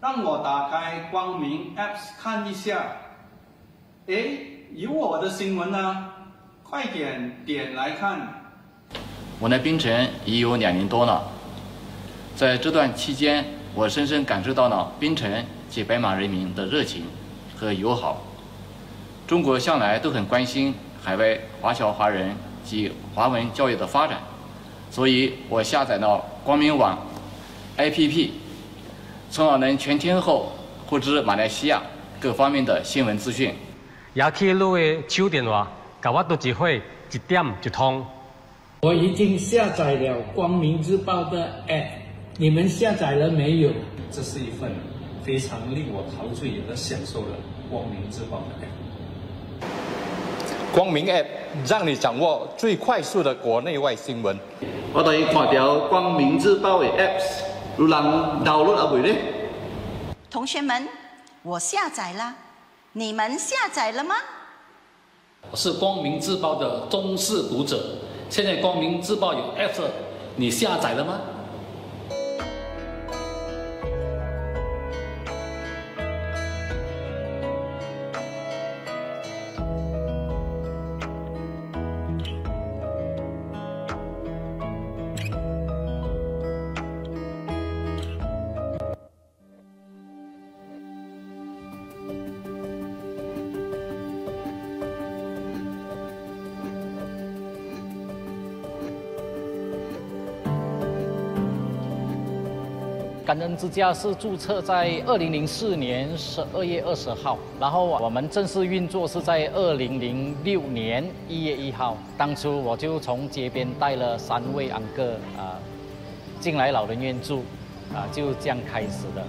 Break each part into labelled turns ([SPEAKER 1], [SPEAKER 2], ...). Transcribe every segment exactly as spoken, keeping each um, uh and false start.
[SPEAKER 1] 让我打开光明 Apps 看一下。诶，有我的新闻呢，快点点来看。
[SPEAKER 2] 我来槟城已有两年多了，在这段期间，我深深感受到了槟城及白马人民的热情和友好。中国向来都很关心海外华侨华人及华文教育的发展，所以我下载了光明网 A P P， 从而能全天候获知马来西亚各方面的新闻资讯。
[SPEAKER 3] 也去路的手电话，甲我都一会一点就通。
[SPEAKER 4] 我已经下载了光明日报的 App， 你们下载了没有？
[SPEAKER 5] 这是一份非常令我陶醉和享受的光明日报的 App。
[SPEAKER 6] 光明 App 让你掌握最快速的国内外新闻。
[SPEAKER 7] 我哋看到光明日报的 Apps， 有人 download 啊未呢？
[SPEAKER 8] 同学们，我下载了，你们下载了吗？
[SPEAKER 9] 我是光明日报的忠实读者，现在光明日报有 App， 你下载了吗？
[SPEAKER 10] 感恩之家是注册在二零零四年十二月二十号，然后我们正式运作是在二零零六年一月一号。当初我就从街边带了三位安哥啊进来老人院住，啊就这样开始的。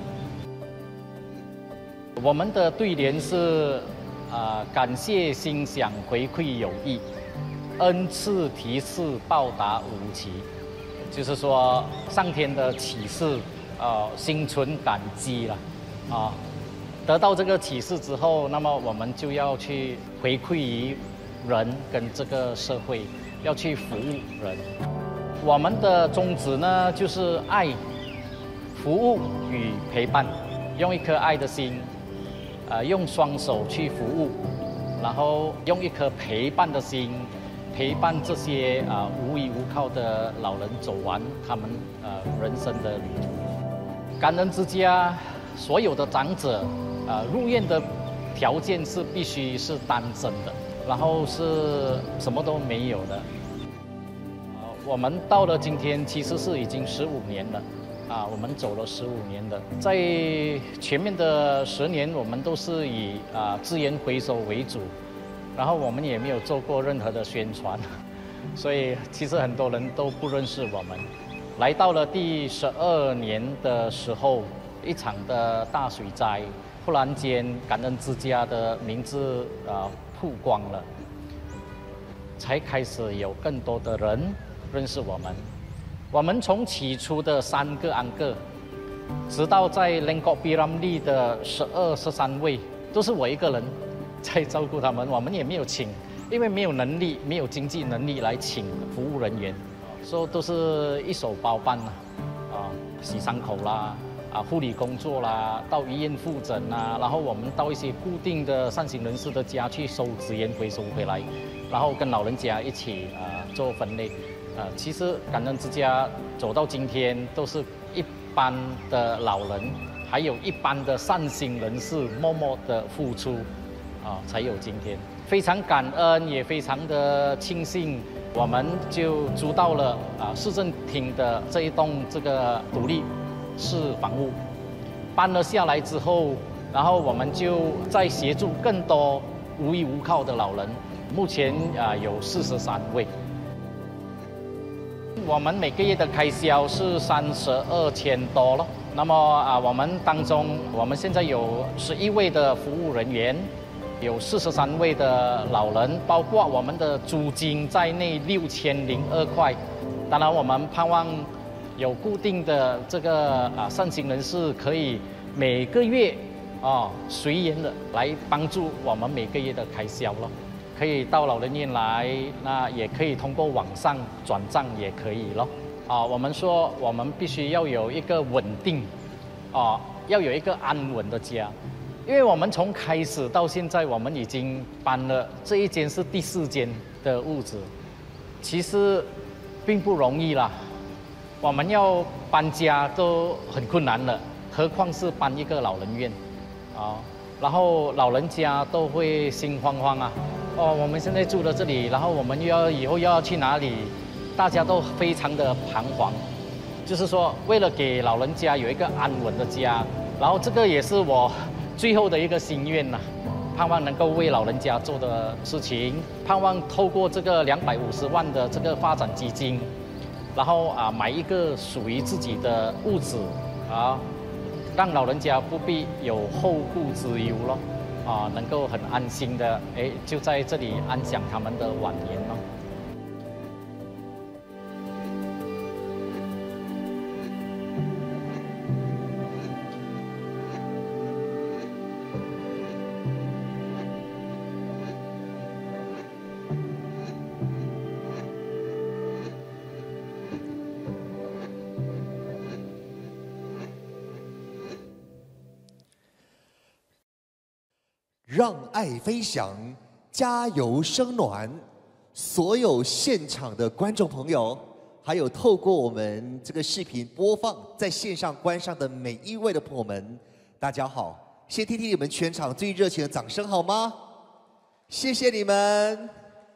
[SPEAKER 10] 我们的对联是啊感谢心想回馈有益，恩赐提示报答无期，就是说上天的启示。呃，心存感激了，啊，得到这个启示之后，那么我们就要去回馈于人跟这个社会，要去服务人。我们的宗旨呢，就是爱、服务与陪伴，用一颗爱的心，呃，用双手去服务，然后用一颗陪伴的心，陪伴这些啊、呃、无依无靠的老人走完他们呃人生的旅途。感恩之家所有的长者，呃，入院的条件是必须是单身的，然后是什么都没有的。呃，我们到了今天其实是已经十五年了，啊，我们走了十五年的，在前面的十年我们都是以啊资源回收为主，然后我们也没有做过任何的宣传，所以其实很多人都不认识我们。来到了第十二年的时候，一场的大水灾，忽然间感恩之家的名字啊、呃、曝光了，才开始有更多的人认识我们。我们从起初的三个安哥，直到在 Lengkok Piramli 的十二、十三位，都是我一个人在照顾他们。我们也没有请，因为没有能力，没有经济能力来请服务人员。说都是一手包办啦，啊，洗伤口啦，啊，护理工作啦，到医院复诊啦，然后我们到一些固定的善行人士的家去收资源回收回来，然后跟老人家一起啊做分类，啊，其实感恩之家走到今天，都是一般的老人，还有一般的善心人士默默的付出，啊，才有今天。非常感恩，也非常的庆幸。我们就租到了啊市政厅的这一栋这个独立式房屋，搬了下来之后，然后我们就在协助更多无依无靠的老人，目前啊有四十三位。我们每个月的开销是三十二千多了。那么啊，我们当中我们现在有十一位的服务人员。有四十三位的老人，包括我们的租金在内六千零二块。当然，我们盼望有固定的这个啊善心人士，可以每个月啊随缘的来帮助我们每个月的开销了。可以到老人院来，那也可以通过网上转账也可以咯。啊，我们说我们必须要有一个稳定，啊要有一个安稳的家，因为我们从开始到现在，我们已经搬了这一间是第四间的屋子，其实并不容易啦。我们要搬家都很困难了，何况是搬一个老人院，啊，然后老人家都会心慌慌啊。哦，我们现在住在这里，然后我们又要以后又要去哪里？大家都非常的彷徨。就是说，为了给老人家有一个安稳的家，然后这个也是我最后的一个心愿呐、啊，盼望能够为老人家做的事情，盼望透过这个两百五十万的这个发展基金，然后啊买一个属于自己的屋子啊，让老人家不必有后顾之忧咯，啊，能够很安心的哎就在这里安享他们的晚年咯。
[SPEAKER 11] 让爱飞翔，加油生暖！所有现场的观众朋友，还有透过我们这个视频播放在线上观赏的每一位的朋友们，大家好！先听听你们全场最热情的掌声好吗？谢谢你们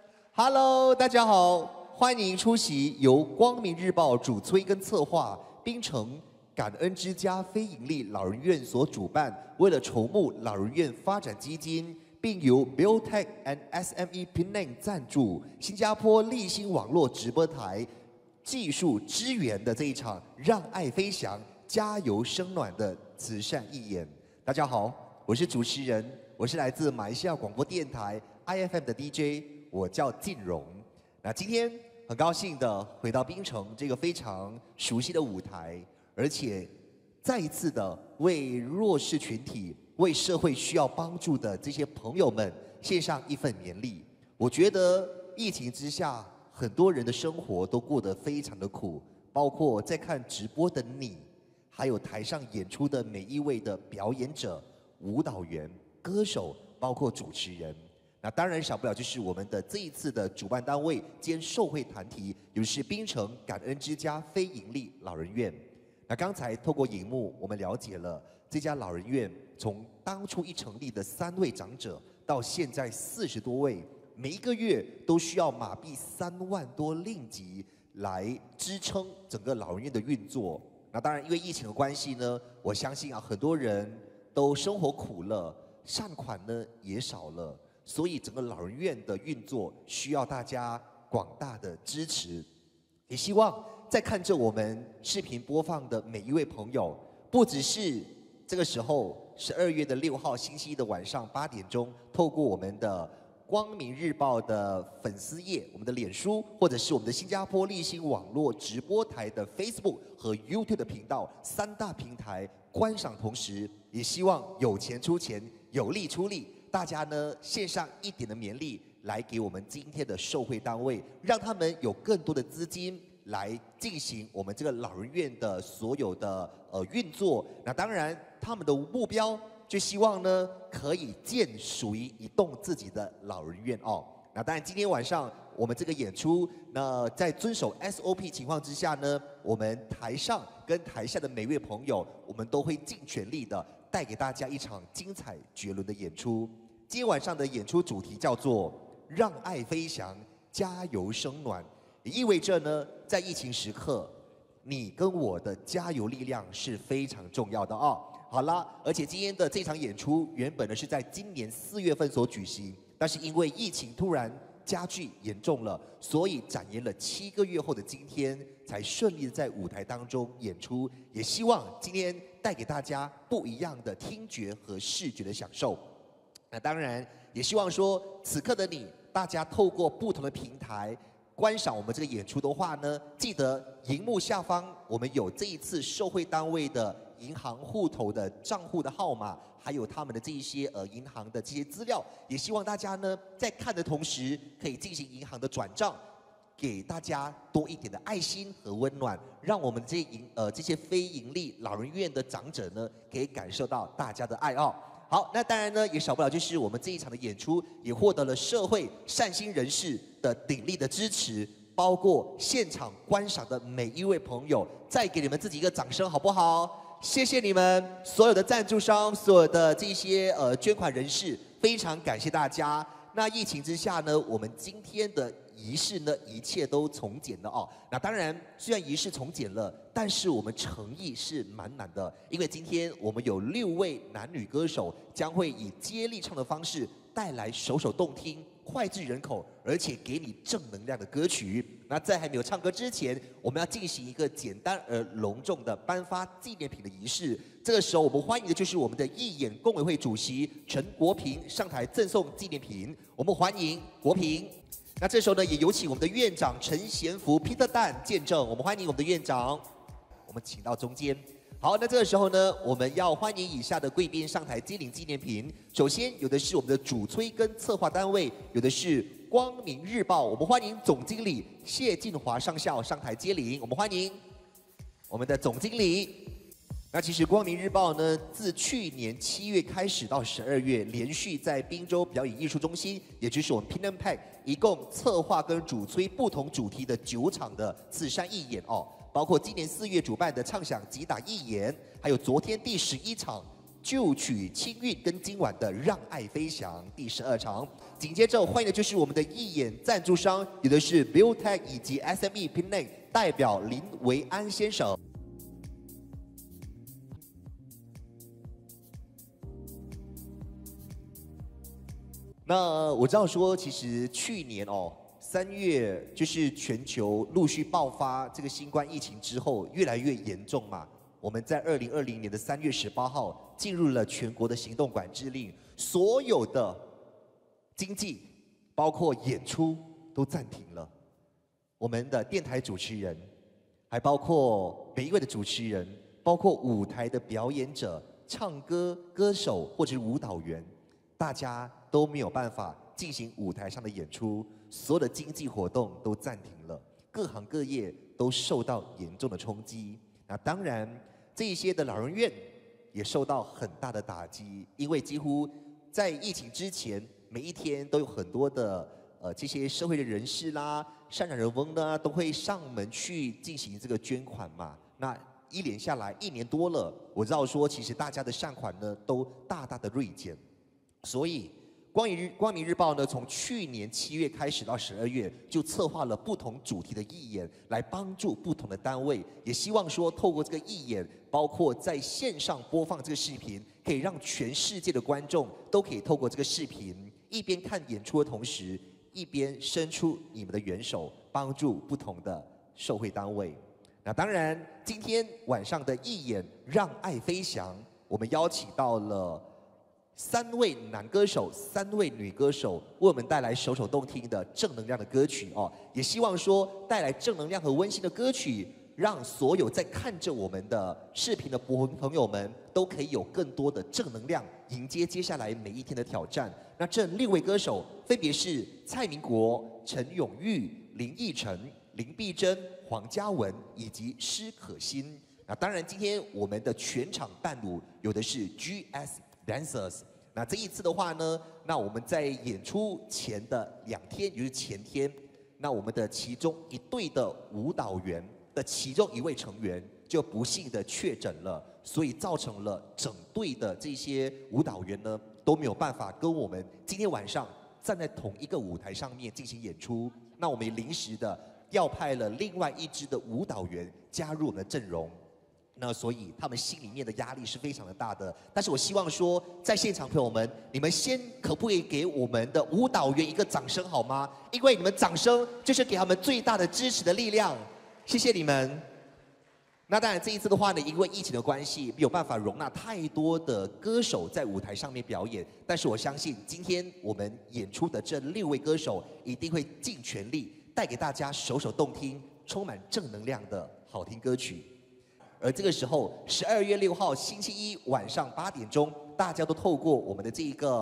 [SPEAKER 11] ！Hello， 大家好，欢迎出席由光明日报主催跟策划，槟城感恩之家非营利老人院所主办，为了筹募老人院发展基金，并由 Biotech and S M E Penang 赞助，新加坡立新网络直播台技术支援的这一场“让爱飞翔，加油生暖”的慈善义演。大家好，我是主持人，我是来自马来西亚广播电台 I F M 的 D J， 我叫靳荣。那今天很高兴的回到槟城这个非常熟悉的舞台。而且，再一次的为弱势群体、为社会需要帮助的这些朋友们献上一份勉励。我觉得疫情之下，很多人的生活都过得非常的苦，包括在看直播的你，还有台上演出的每一位的表演者、舞蹈员、歌手，包括主持人。那当然少不了就是我们的这一次的主办单位兼受惠团体，也就是槟城感恩之家非营利老人院。那刚才透过荧幕，我们了解了这家老人院从当初一成立的三位长者，到现在四十多位，每一个月都需要马币三万多令吉来支撑整个老人院的运作。那当然，因为疫情的关系呢，我相信啊，很多人都生活苦了，善款呢也少了，所以整个老人院的运作需要大家广大的支持，也希望在看着我们视频播放的每一位朋友，不只是这个时候十二月的六号星期一的晚上八点钟，透过我们的光明日报的粉丝页、我们的脸书，或者是我们的新加坡立新网络直播台的 Facebook 和 YouTube 的频道三大平台观赏，同时也希望有钱出钱，有力出力，大家呢献上一点的勉励，来给我们今天的受惠单位，让他们有更多的资金来进行我们这个老人院的所有的呃运作。那当然，他们的目标就希望呢可以建属于一栋自己的老人院哦。那当然，今天晚上我们这个演出，那在遵守 S O P 情况之下呢，我们台上跟台下的每位朋友，我们都会尽全力的带给大家一场精彩绝伦的演出。今天晚上的演出主题叫做“让爱飞翔，加油生暖”。也意味着呢，在疫情时刻，你跟我的加油力量是非常重要的哦。好啦，而且今天的这场演出原本呢是在今年四月份所举行，但是因为疫情突然加剧严重了，所以展延了七个月后的今天才顺利的在舞台当中演出。也希望今天带给大家不一样的听觉和视觉的享受。那当然，也希望说此刻的你，大家透过不同的平台观赏我们这个演出的话呢，记得荧幕下方我们有这一次受惠单位的银行户头的账户的号码，还有他们的这一些呃银行的这些资料，也希望大家呢在看的同时可以进行银行的转账， 给大家多一点的爱心和温暖，让我们这营呃这些非营利老人院的长者呢，可以感受到大家的爱哦。好，那当然呢，也少不了就是我们这一场的演出也获得了社会善心人士的鼎力的支持，包括现场观赏的每一位朋友，再给你们自己一个掌声好不好？谢谢你们所有的赞助商，所有的这些呃捐款人士，非常感谢大家。那疫情之下呢，我们今天的仪式呢，一切都从简了哦。那当然，虽然仪式从简了，但是我们诚意是满满的，因为今天我们有六位男女歌手将会以接力唱的方式带来首首动听、脍炙人口，而且给你正能量的歌曲。那在还没有唱歌之前，我们要进行一个简单而隆重的颁发纪念品的仪式。这个时候，我们欢迎的就是我们的义演工委会主席陈国平上台赠送纪念品。我们欢迎国平。那这时候呢，也有请我们的院长陈贤福 Peter Dan 见证。我们欢迎我们的院长，我们请到中间。好，那这个时候呢，我们要欢迎以下的贵宾上台接领纪念品。首先有的是我们的主催跟策划单位，有的是光明日报，我们欢迎总经理谢晋华上校上台接领。我们欢迎我们的总经理。那其实光明日报呢，自去年七月开始到十二月，连续在滨州表演艺术中心，也就是我们 Pinnampack， 一共策划跟主催不同主题的九场的紫山义演哦，包括今年四月主办的畅想击打义演，还有昨天第十一场旧曲清韵，跟今晚的让爱飞翔第十二场。紧接着欢迎的就是我们的义演赞助商，有的是 Buildtech 以及 S M E Pinnac 代表林维安先生。那我知道说，其实去年哦，三月就是全球陆续爆发这个新冠疫情之后，越来越严重嘛。我们在二零二零年的三月十八号进入了全国的行动管制令，所有的经济，包括演出都暂停了。我们的电台主持人，还包括每一位的主持人，包括舞台的表演者、唱歌歌手或者是舞蹈员，大家都没有办法进行舞台上的演出，所有的经济活动都暂停了，各行各业都受到严重的冲击。那当然，这一些的老人院也受到很大的打击，因为几乎在疫情之前，每一天都有很多的呃这些社会的人士啦、善良人翁呢，都会上门去进行这个捐款嘛。那一连下来一年多了，我知道说，其实大家的善款呢都大大的锐减。所以，光明日光明日报呢，从去年七月开始到十二月，就策划了不同主题的义演，来帮助不同的单位，也希望说，透过这个义演，包括在线上播放这个视频，可以让全世界的观众都可以透过这个视频，一边看演出的同时，一边伸出你们的援手，帮助不同的受惠单位。那当然，今天晚上的义演《让爱飞翔》，我们邀请到了三位男歌手、三位女歌手，为我们带来首首动听的正能量的歌曲哦。也希望说带来正能量和温馨的歌曲，让所有在看着我们的视频的朋友们都可以有更多的正能量，迎接接下来每一天的挑战。那这六位歌手分别是蔡明国、陈永玉、林奕晨、林碧珍、黄嘉文以及施可欣。那当然，今天我们的全场伴舞有的是 G S Dancers。那这一次的话呢，那我们在演出前的两天，也就是前天，那我们的其中一队的舞蹈员的其中一位成员就不幸的确诊了，所以造成了整队的这些舞蹈员呢都没有办法跟我们今天晚上站在同一个舞台上面进行演出。那我们也临时的调派了另外一支的舞蹈员加入我们的阵容。那所以他们心里面的压力是非常的大的，但是我希望说，在现场朋友们，你们先可不可以给我们的舞蹈员一个掌声好吗？因为你们掌声就是给他们最大的支持的力量，谢谢你们。那当然这一次的话呢，因为疫情的关系，没有办法容纳太多的歌手在舞台上面表演，但是我相信今天我们演出的这六位歌手一定会尽全力带给大家首首动听、充满正能量的好听歌曲。而这个时候，十二月六号星期一晚上八点钟，大家都透过我们的这一个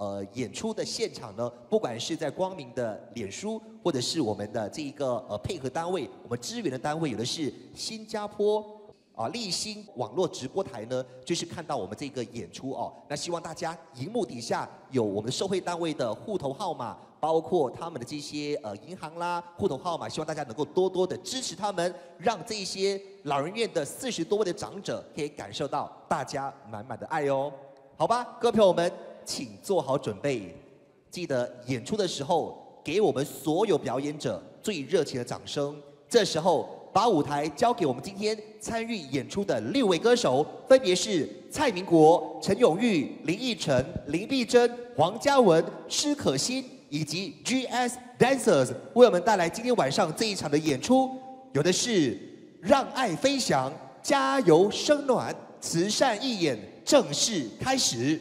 [SPEAKER 11] 呃演出的现场呢，不管是在光明的脸书，或者是我们的这一个呃配合单位，我们支援的单位，有的是新加坡。 啊，立新网络直播台呢，就是看到我们这个演出哦。那希望大家荧幕底下有我们受惠单位的户头号码，包括他们的这些呃银行啦、户头号码，希望大家能够多多的支持他们，让这些老人院的四十多位的长者可以感受到大家满满的爱哦。好吧，各位朋友们，请做好准备，记得演出的时候给我们所有表演者最热情的掌声。这时候。 把舞台交给我们今天参与演出的六位歌手，分别是蔡明国、陈永玉、林奕晨、林碧珍、黄嘉文、施可欣以及 G S Dancers 为我们带来今天晚上这一场的演出，有的是让爱飞翔、加油生暖，慈善义演正式开始。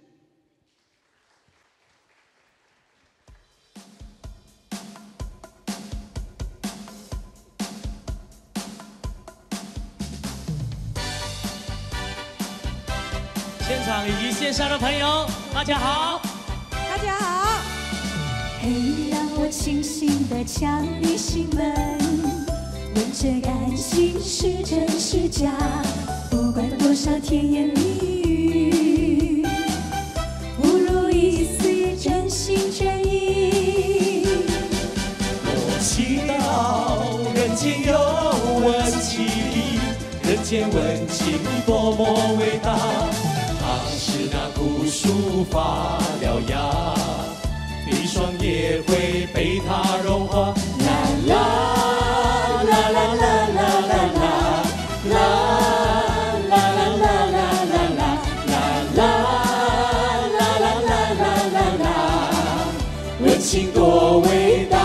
[SPEAKER 12] 现场以及线上的朋友，大家好，
[SPEAKER 13] 大家好。嘿，让我轻轻地敲你心门，问这感情是真是假？不管多少甜言蜜语，不如一丝真心真意。
[SPEAKER 12] 我祈祷人间有温情，人间温情多么伟大。 它是那古树发獠牙，一双也会被它融化。啦啦啦啦啦啦啦啦，啦啦啦啦啦啦啦，啦啦啦啦啦啦，温情多伟大。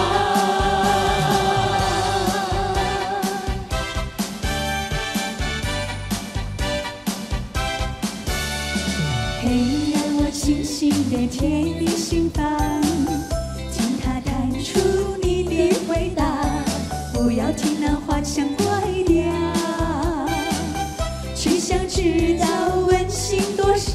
[SPEAKER 13] 的贴你心房，听他弹出你的回答，不要听那花香怪调，只想知道温馨多少。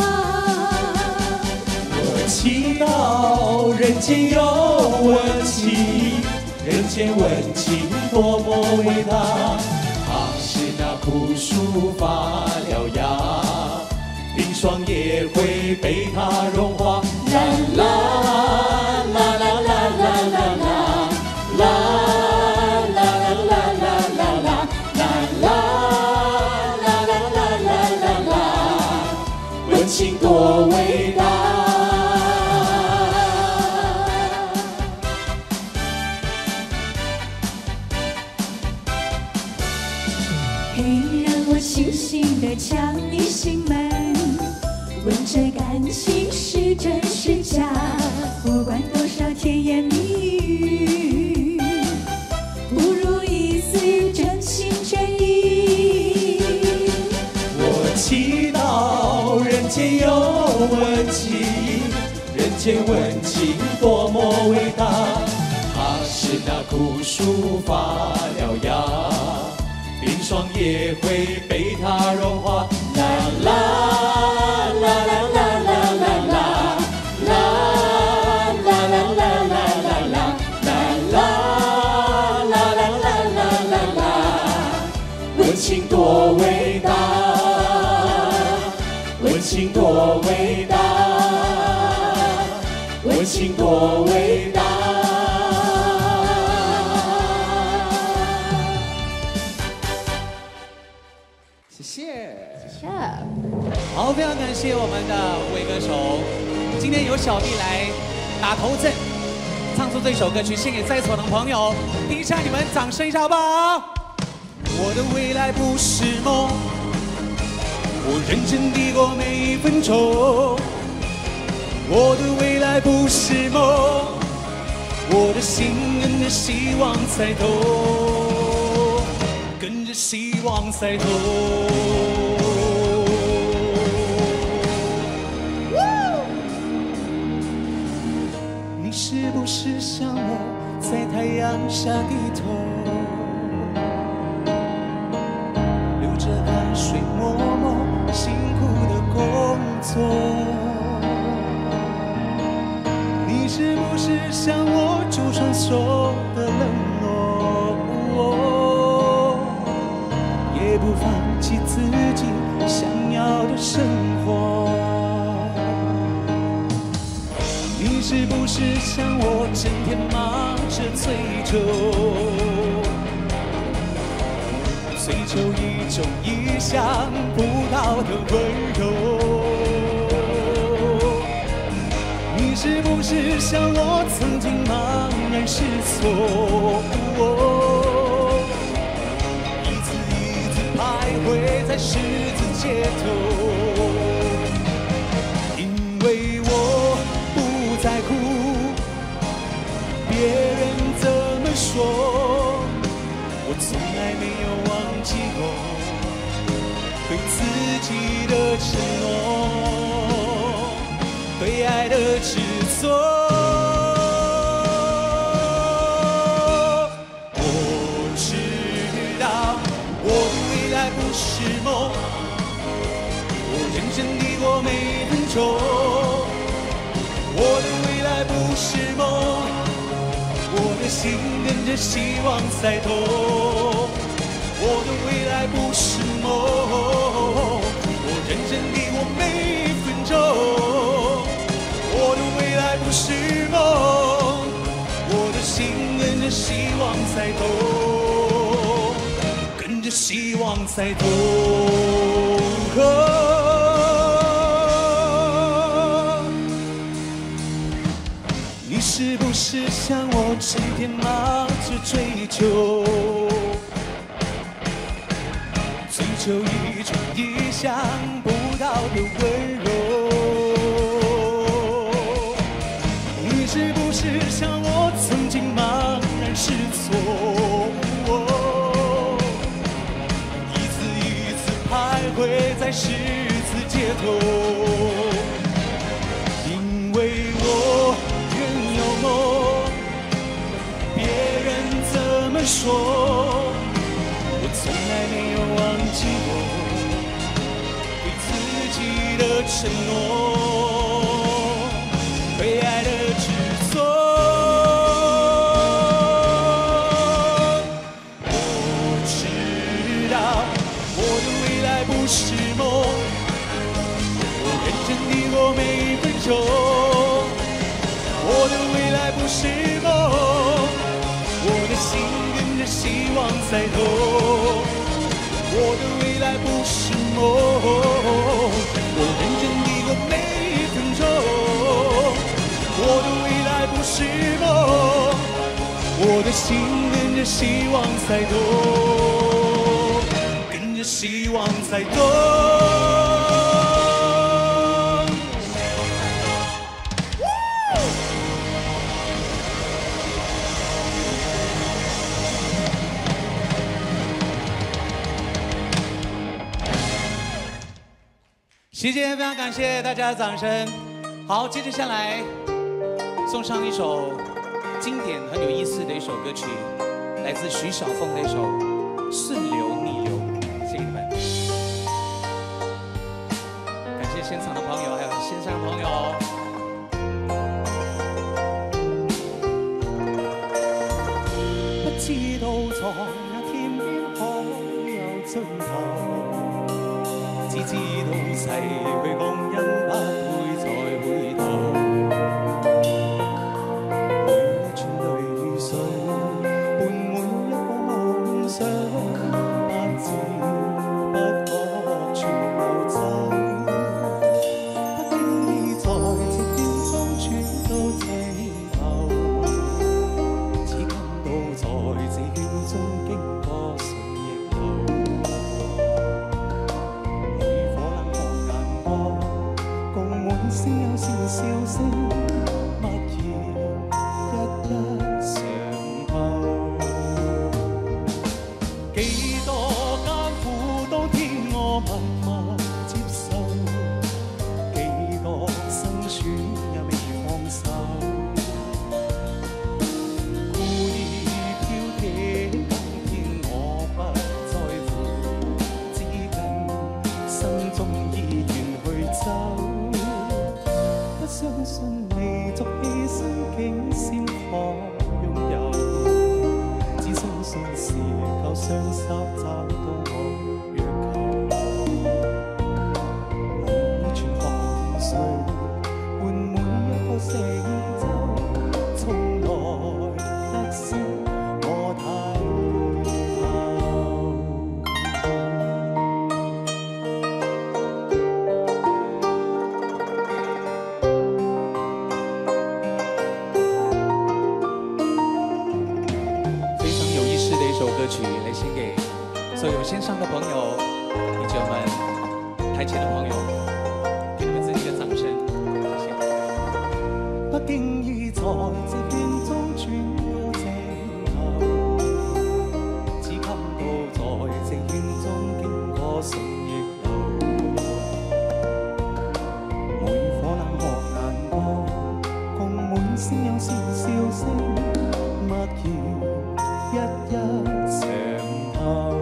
[SPEAKER 12] 我祈祷人间有温情，人间温情多么伟大，它是那枯树发獠牙。 冰霜也会被它融化。啦啦啦啦啦啦啦啦，啦啦啦啦啦啦啦，啦啦啦啦啦啦啦，温情多伟大。
[SPEAKER 13] 嘿，让我轻轻地敲你心门。 问这感情是真是假？不管多少甜言蜜语，不如一丝真心真意。
[SPEAKER 12] 我祈祷人间有温情，人间温情多么伟大。它是那枯树发獠牙，冰霜也会被它融化。啦啦。 啦啦啦啦啦啦，啦啦啦啦啦啦啦，啦啦啦啦啦啦啦，温情多伟大，温情多伟大，温情多伟大。谢谢，谢谢。 好，非常感谢我们的五位歌手，今天由小弟来打头阵，唱出这首歌曲，献给在座的朋友，听一下你们掌声一下好不好？我的未来不是梦，我认真地过每一分钟。我的未来不是梦，我的心跟着希望在动，跟着希望在动。 是不是像我在太阳下低头，流着汗水，默默辛苦的工作？ 向我主双手的冷落，哦、也不放弃自己想要的生活。你是不是像我整天忙着追求，追求一种意想不到的温柔？你是不是像我曾经茫然失措，哦、一次一次徘徊在十字街头？因为我不在乎别人怎么说，我从来没有忘记过对自己的承诺，对爱的执着。我知道我的未来不是梦，我认真地过每分钟。我的未来不是梦，我的心跟着希望在动。我的未来不是梦，我认真地过每分钟。我的未来不是梦，我的心跟着希望在动，跟着希望在动。你是不是像我整天忙着追求，追求一种意想不到的温柔？你是不是像我曾经茫然失措，哦、一次一次徘徊在十字街头？因为我仍有梦，别人怎么说，我从来没有忘记过对自己的承诺，对爱的执着。我知道我的未来不是梦，我认真地过每分钟。我的未来不是梦，我的心跟着希望在动。我的未来不是梦，我认真地过每分钟。我的未来不是梦，我的心跟着希望在动，跟着希望在动。谢谢，非常感谢大家的掌声。好，接着下来送上一首经典、很有意思的一首歌曲，来自徐小凤的一首《顺流逆流》，谢谢你们。感谢现场的朋友，还有线上的朋友。不知道在那天邊可有盡頭，只知道逝去光陰不會再回頭。每一串淚水伴每一個夢想，不知不覺全流走。不經意在這秒鐘轉到盡頭，只感到在這秒鐘經過順逆流。先有笑笑聲，默然一一嘗透。幾多艱苦當天我默默接受，幾多辛酸也未放手。故意挑剔今天我不在乎，只緊心中依然去走。相信
[SPEAKER 14] 所有线上的朋友，以及我们台前的朋友，给你们自己一个掌声，谢谢。不經意在這圈中轉了正頭，只給到在這圈中經過順逆流。每顆冷酷眼光，共滿聲有笑笑聲，默然一一長透。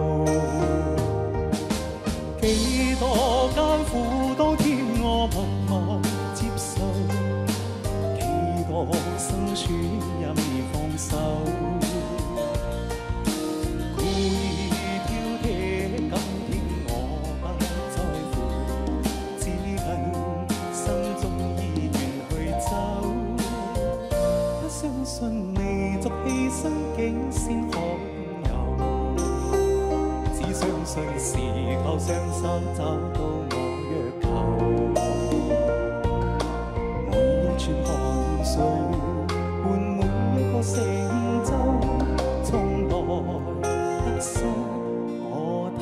[SPEAKER 14] 幾多艱苦都添我默默接受，幾個生處也未放手，故意挑剔，今天我不在乎，只緊心中意願去走，不相信未作犧牲竟先可有，只相信時候雙手找到我若求，每一串汗水換每一個成就，從來得失我睇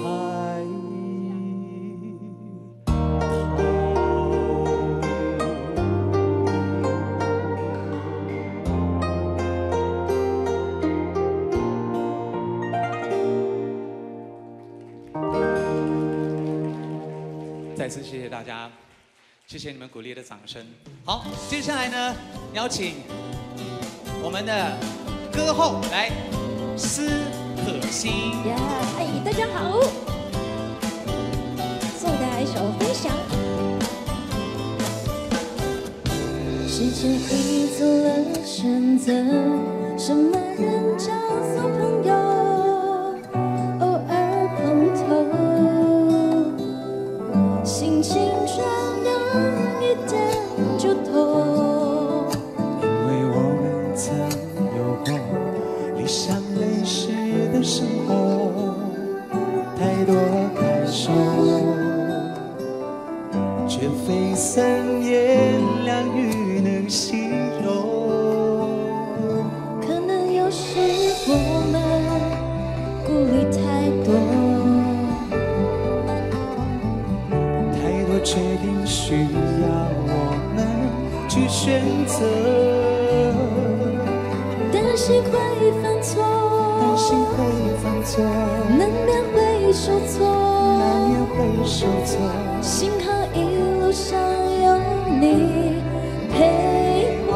[SPEAKER 14] 再次谢谢大家，谢谢你们鼓励的掌声。好，接下来呢，邀请我们的歌后来施可欣。
[SPEAKER 15] 呀，哎，大家好，送大家一首《飞翔》。时间已做了选择，什么人叫做朋友？偶尔碰头。心情转让一点就透，
[SPEAKER 12] 因为我们曾有过理想类似的生活，太多感受，却非三言两语能形容。
[SPEAKER 15] 可能有时我们顾虑太多，
[SPEAKER 12] 决定需要我们去选择，
[SPEAKER 15] 担心会犯错，
[SPEAKER 12] 担心会犯错，
[SPEAKER 15] 难免会受挫，
[SPEAKER 12] 难免会受挫。
[SPEAKER 15] 幸好一路上有你陪我，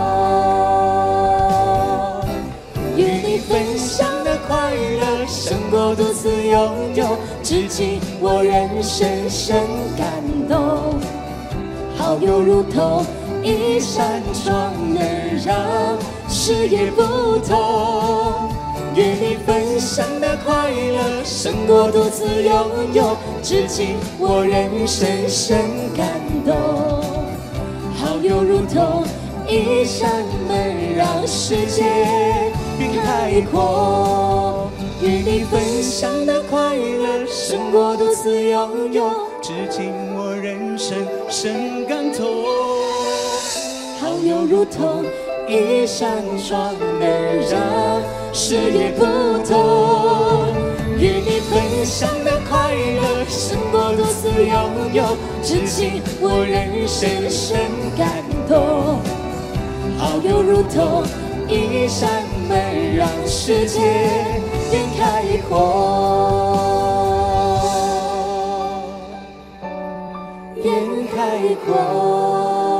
[SPEAKER 15] 与你分享的快乐胜过独自拥有，至今我仍深深感动。好友如同一扇窗，能让视野不同。与你分享的快乐胜过独自拥有，至今我仍深深感动。好友如同一扇门，让世界更开阔。与你分享的快乐胜过独自拥有，
[SPEAKER 12] 至今我仍深深感动。
[SPEAKER 15] 好友如同一扇窗，能让视野不同。与你分享的快乐胜过独自拥有，至今我仍深深感动。好友如同一扇门，让世界更开阔，更开阔。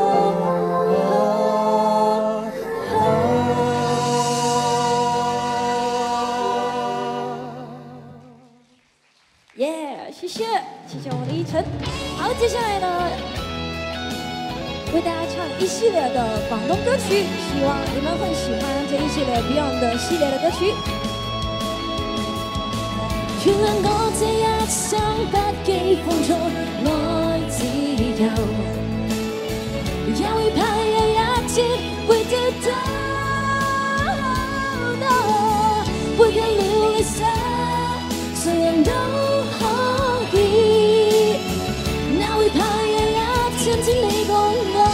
[SPEAKER 15] 耶，谢谢，谢谢我们的依晨。好，接下来呢，为大家唱一系列的广东歌曲，希望你们会喜欢这一系列 Beyond 的系列的歌曲。原諒我這一生不羈放縱愛自由，也會怕有一天會跌倒，會更努力些，誰人都可以，哪會怕有一天聽你講我，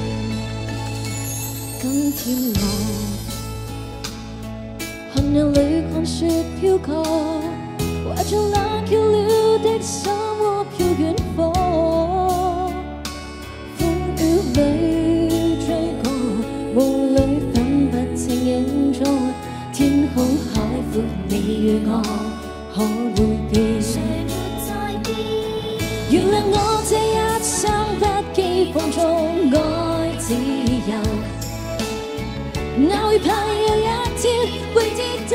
[SPEAKER 15] 今天我看人類雪飄過，懷着冷卻了的心窩飄遠方。風雨裏追過，霧裏分不清影蹤。天空海闊，你與我可會變？誰沒在變？原諒我這一生不羈放縱愛自由。哪會怕有一天會跌倒？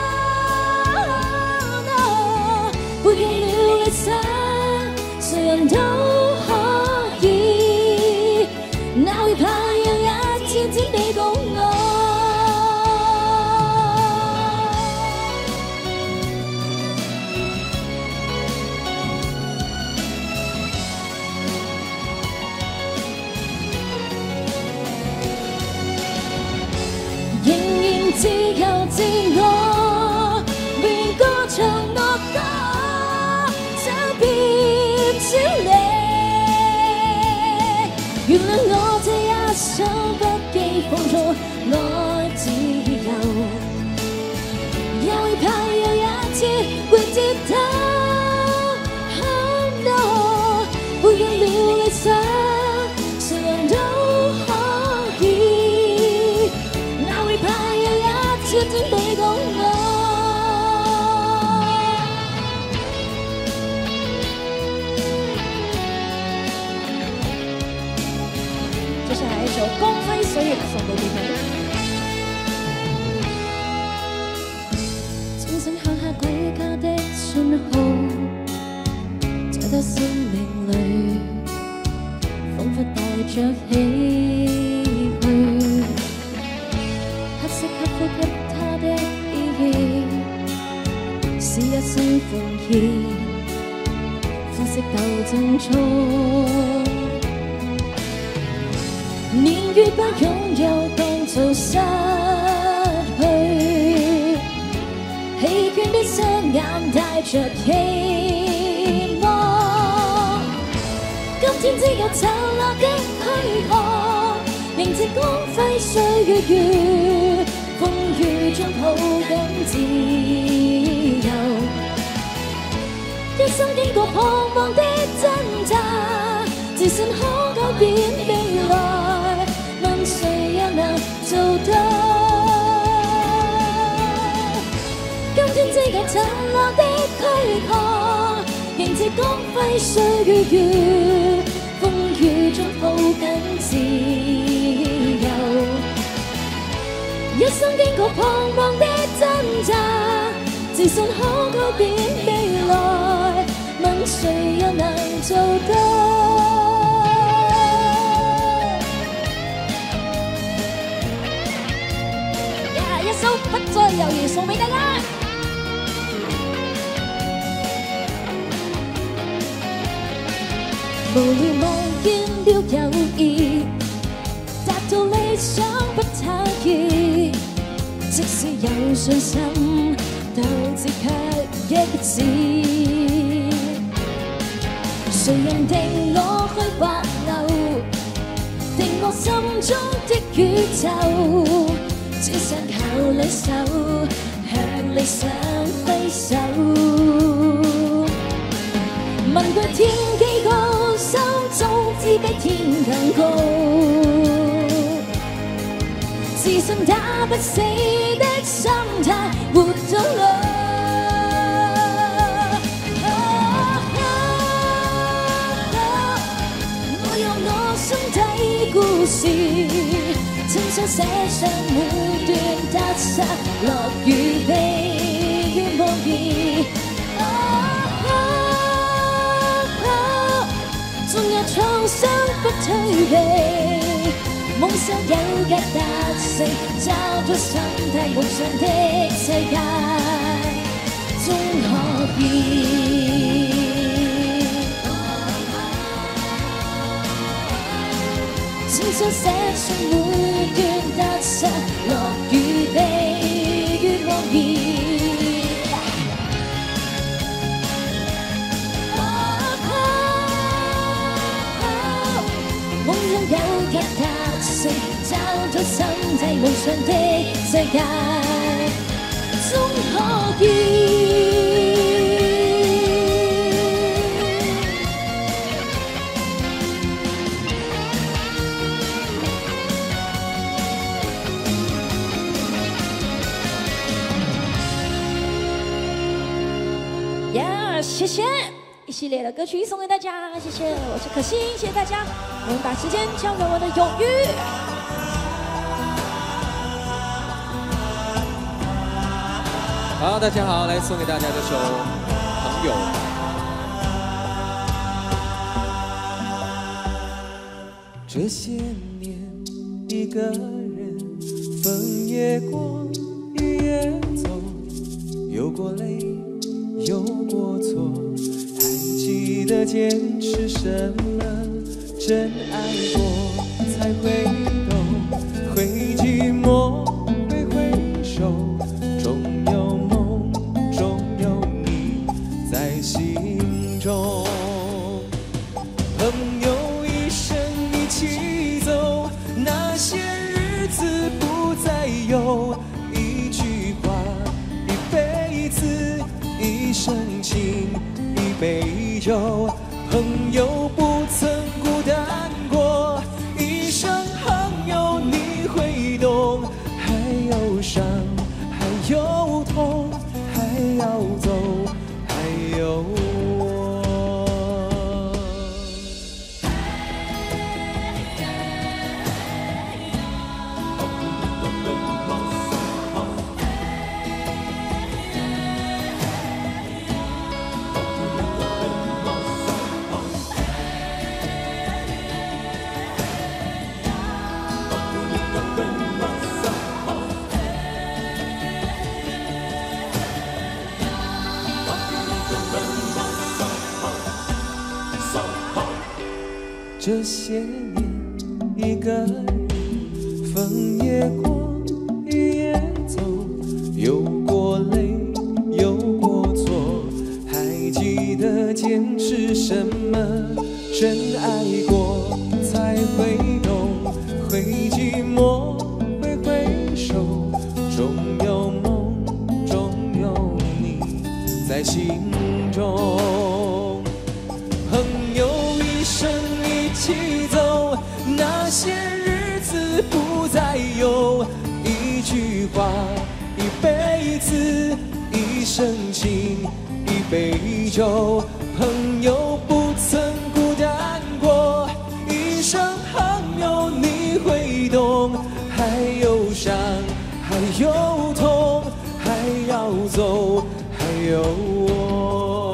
[SPEAKER 15] 背棄了理想，誰人都可以。哪會怕有一天只你共我？仍然自由自我，便歌唱樂歌，想變小你。原諒我這一生不羈放縱愛自由，也會怕有一天會跌倒。Oh no， 背棄了理想，誰人都可以。哪會怕有一天只你共我？接下來一首《光輝歲月》送給你們。鐘聲響下歸家的信號，在他生命裏，彷彿帶着唏噓。黑色刻苦給他的意義，是一生奉獻，膚色鬥爭中。年月不擁有當做失去，疲倦的雙眼帶着希望。今天只有殘留的軀殼，迎接光輝歲月與風雨中抱緊自由。一生經過彷徨的掙扎，自信可改變未來，問誰又能做到？今天只有殘留的軀殼，迎接光輝歲月與風雨中抱緊自由。一生經過彷徨的掙扎，自信可改變未來，問誰又能做到？一首不再猶豫送俾大家。無聊夢見了友誼，達到理想不太易，即使有信心，鬥志卻一致。誰人定我去滑流，定我心中的宇宙？只想靠兩手向理想揮手，問句天幾高，心中知比天更高，自信打不死的心態活到老。我有我心底故事，親手寫上每段得失，落雨悲與無疑。縱有創傷不退避，夢想有日達成，找到心態夢想的世界，終可以。親手寫上每段得失，落雨悲與無疑。夢想有日達成，找到心底夢想的世界，終送好去。呀，谢谢！一系列的歌曲送给大家，谢谢，我是可心，谢谢大家。我们把时间交给我的永玉。
[SPEAKER 16] 好，大家好，来送给大家这首《朋友》。
[SPEAKER 12] 这些年，一个人，风也过，雨也走，有过泪，有过错，还记得坚持什么？真爱过才会懂，会寂寞，会回首，终有梦，终有你在心中。朋友一生一起走，那些日子不再有，一句话，一辈子，一生情，一杯酒。朋友不曾孤单过，一生朋友你会懂，还有伤，还有痛，还要走，还有我。这些年，一个人，风也过，雨也走，有过泪，有过错，还记得坚持什么？真爱过才会懂，会寂寞，会回首，终有梦，终有你在心中。朋友一生一起走，那些日子不再有，一句话，一辈子，一生情，一杯酒。朋友不曾孤单过，一生朋友你会懂，还有伤，还有痛，还要走，还有我。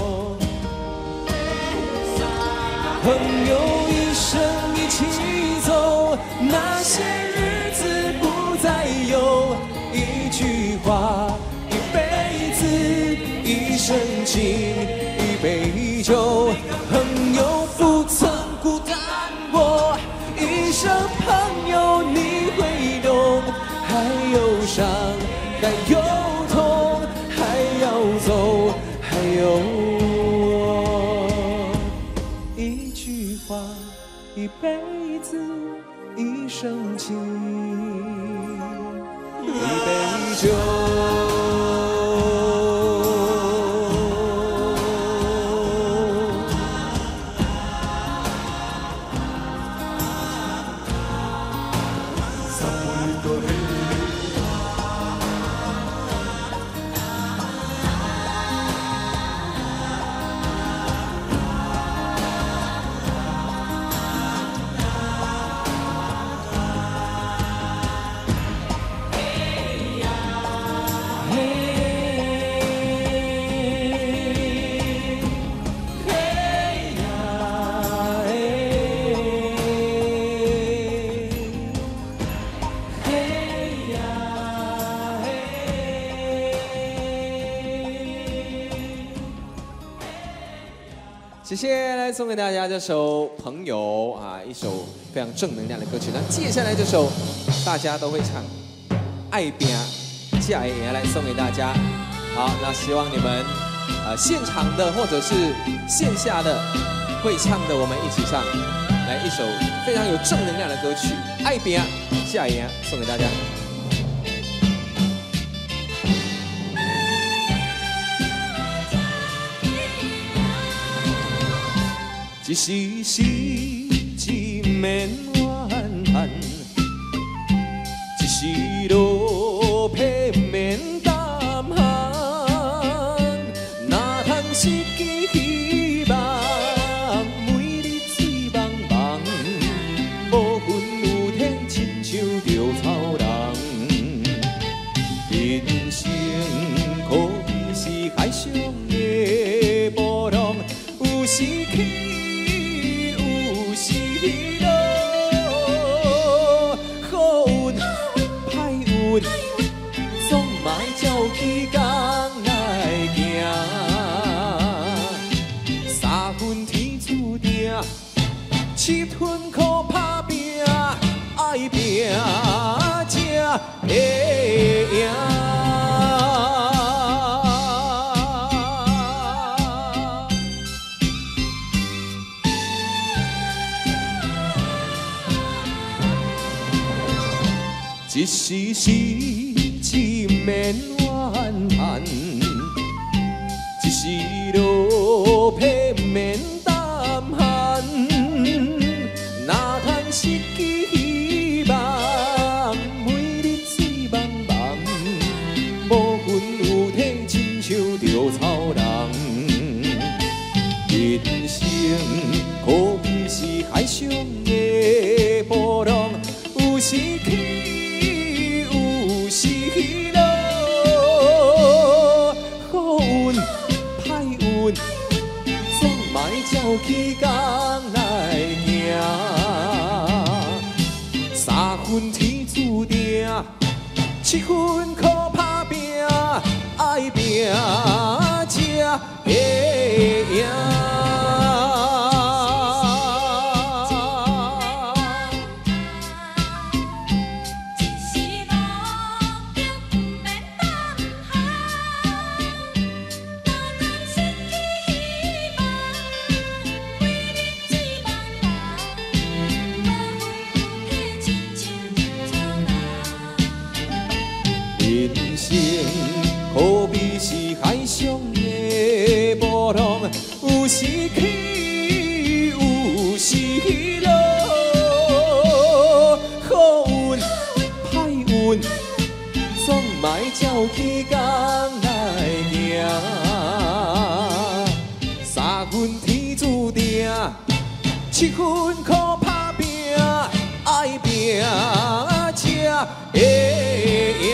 [SPEAKER 12] 朋友一生一起走，那些日子不再有，一句话，一辈子，一生情，一杯酒。朋友不曾孤单过，一生朋友你会懂，还有伤，还有痛，还要走，还有一辈子，一生情，一杯酒。谢谢，来送给大家这首《朋友》啊，一首非常正能量的歌曲。那接下来这首大家都会唱，《爱拼嫁也来送给大家。好，那希望你们呃现场的或者是线下的会唱的，我们一起唱，来一首非常有正能量的歌曲《爱拼嫁也》送给大家。 一时时只免怨叹，一时落魄免胆寒。哪通失去希望，每日醉茫茫，无魂有体，亲像着草人。人生可比是海上的波浪，有时起。起工来行，三分天注定，七分靠打拼，爱拼才会赢。一时时只免怨叹，一时落魄免胆寒。哪通失去希望，每日醉茫茫，无魂有体，亲像着草人。人生可比是海上的波浪，有时起。是落好运歹运，总嘛照起工来行。三分天注定，七分靠打拼，爱拼才会赢。人生可比是海上的波浪，有时起，有时落，好运歹运，总嘛照起工来行。三分天注定，七分靠打拼，爱拼才会赢。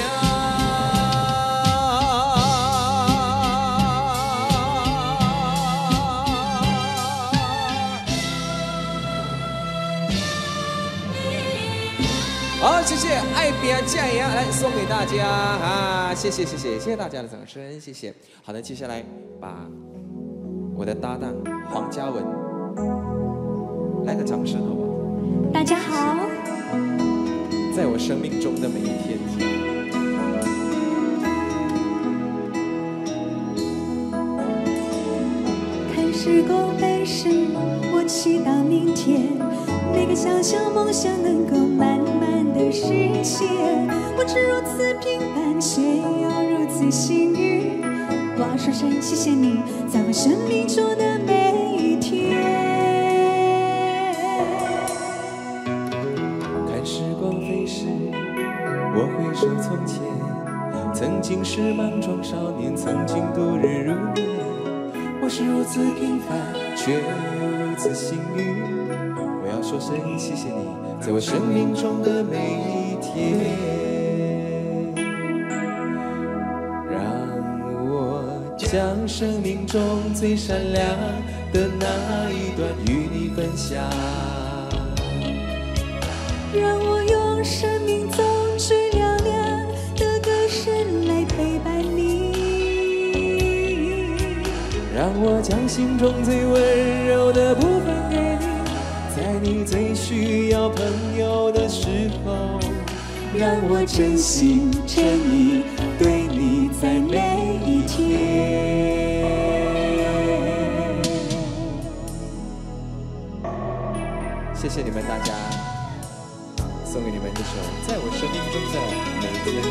[SPEAKER 12] 好，谢谢爱拼才会赢，来送给大家啊！谢谢谢谢谢谢大家的掌声，谢谢。好的，接下来把我的搭档黄嘉文来个掌声，好不好？
[SPEAKER 13] 大家好。
[SPEAKER 12] 在我生命中的每一天。
[SPEAKER 13] 看时光飞逝，我祈祷明天，每个小小梦想能够慢慢的实现。我只如此平凡，却又如此幸运。我要说声谢谢你，在我生命中的每一天。
[SPEAKER 12] 看时光飞逝，我回首从前，曾经是莽撞少年，曾经度日如年。我是如此平凡，却又如此幸运。我要说声谢谢你，在我生命中的每一天。将生命中最闪亮的那一段与你分享，
[SPEAKER 13] 让我用生命中最嘹亮的歌声来陪伴你，
[SPEAKER 12] 让我将心中最温柔的部分给你，在你最需要朋友的时候，
[SPEAKER 13] 让我真心真意对你在每一天。
[SPEAKER 12] 谢谢你们大家，送给你们一首《在我生命中的每一天》。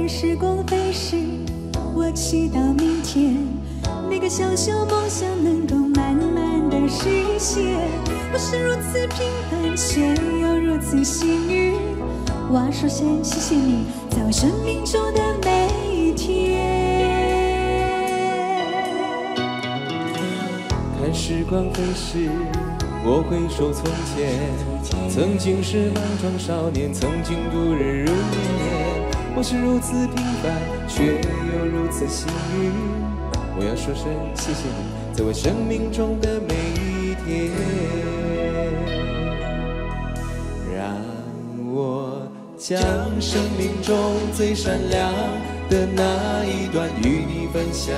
[SPEAKER 13] 看时光飞逝，我祈祷明天每个小小梦想能够慢慢的实现。我是如此平凡，却又如此幸运。我要说声谢谢你，在我生命中的每一天。
[SPEAKER 12] 看时光飞逝，我回首从前，曾经是莽撞少年，曾经度日如年。我是如此平凡，却又如此幸运。我要说声谢谢你，在我生命中的每一天，让我将生命中最闪亮的那一段与你分享，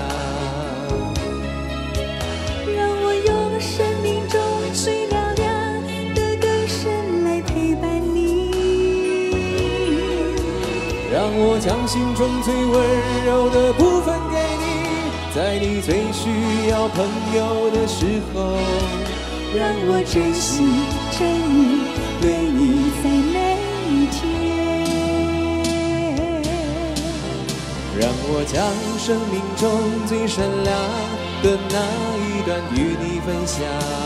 [SPEAKER 13] 让我用生命中最嘹亮的歌声来陪伴你，
[SPEAKER 12] 让我将心中最温柔的部分给你，在你最需要朋友的时候，
[SPEAKER 13] 让我真心真意对你在每一天，
[SPEAKER 12] 让我将生命中最闪亮的那一段与你分享，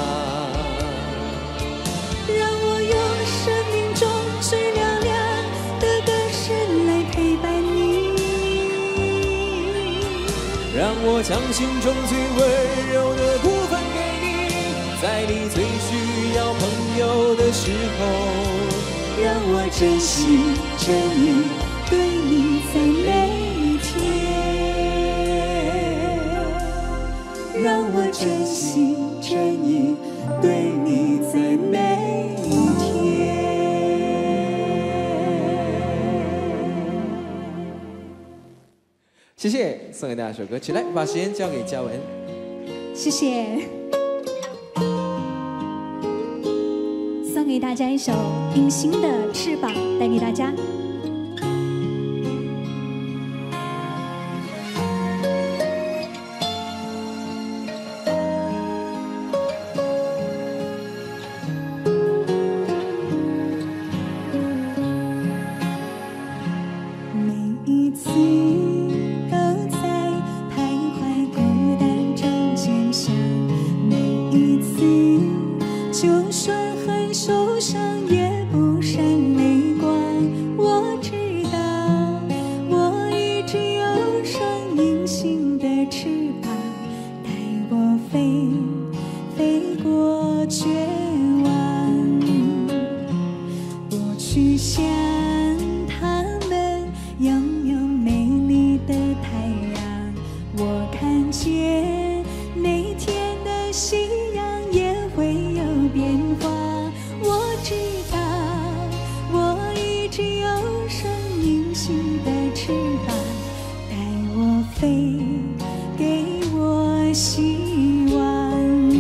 [SPEAKER 13] 让我用生命中最嘹亮的歌声来陪伴你，
[SPEAKER 12] 让我将心中最温柔的部分给你，在你最需要朋友的时候，
[SPEAKER 13] 让我真心真意对你在每一天，让我真心真意对你在每一天。
[SPEAKER 16] 谢谢，送给大家一首歌曲，来把时间交给嘉文。
[SPEAKER 13] 谢谢。送给大家一首《隐形的翅膀》，带给大家。 每一次都在徘徊孤单中坚强，每一次就算很受伤也不闪泪光。我知道我一直有双隐形的翅膀，带我飞飞过绝望，我去向他们拥有美丽的太阳。我看见每天的夕阳也会有变化。我知道我一直有双隐形的翅膀，带我飞，给我希望。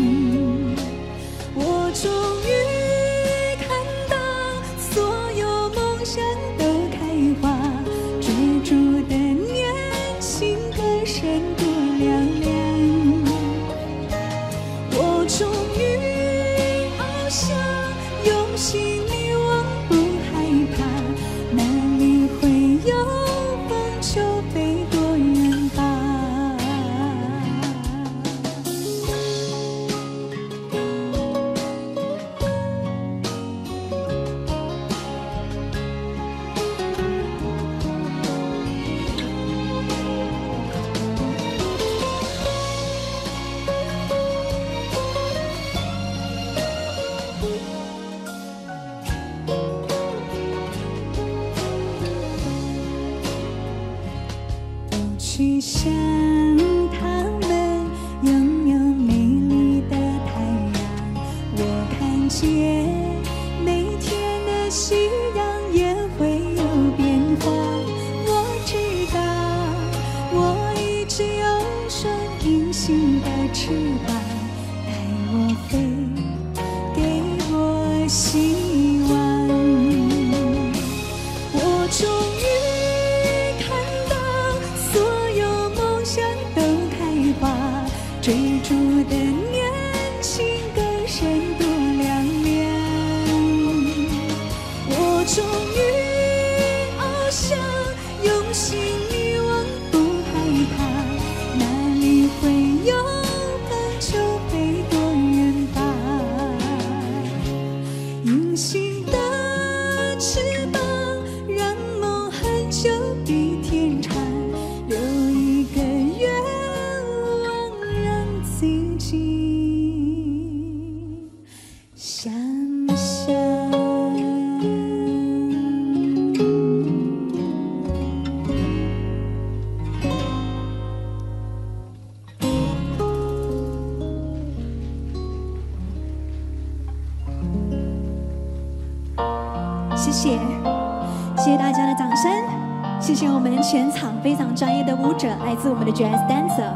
[SPEAKER 13] 我终于看到所有梦想都开花，追逐的年轻歌声多嘹亮。我终于翱翔，用心里我不害怕，哪里会有风就飞多远吧。不去想他们拥有美丽的太阳，我看见每天的夕阳也会有变化。我知道我一直有双隐形的翅膀，带我飞，给我希望。我终于看到所有梦想都开花，追逐的年轻歌声多嘹亮。我终于翱翔，用心相信的翅膀，让梦很久比天长，留一个愿望让自己想象。谢谢，谢谢大家的掌声，谢谢我们全场非常专业的舞者，来自我们的 Jazz Dancer。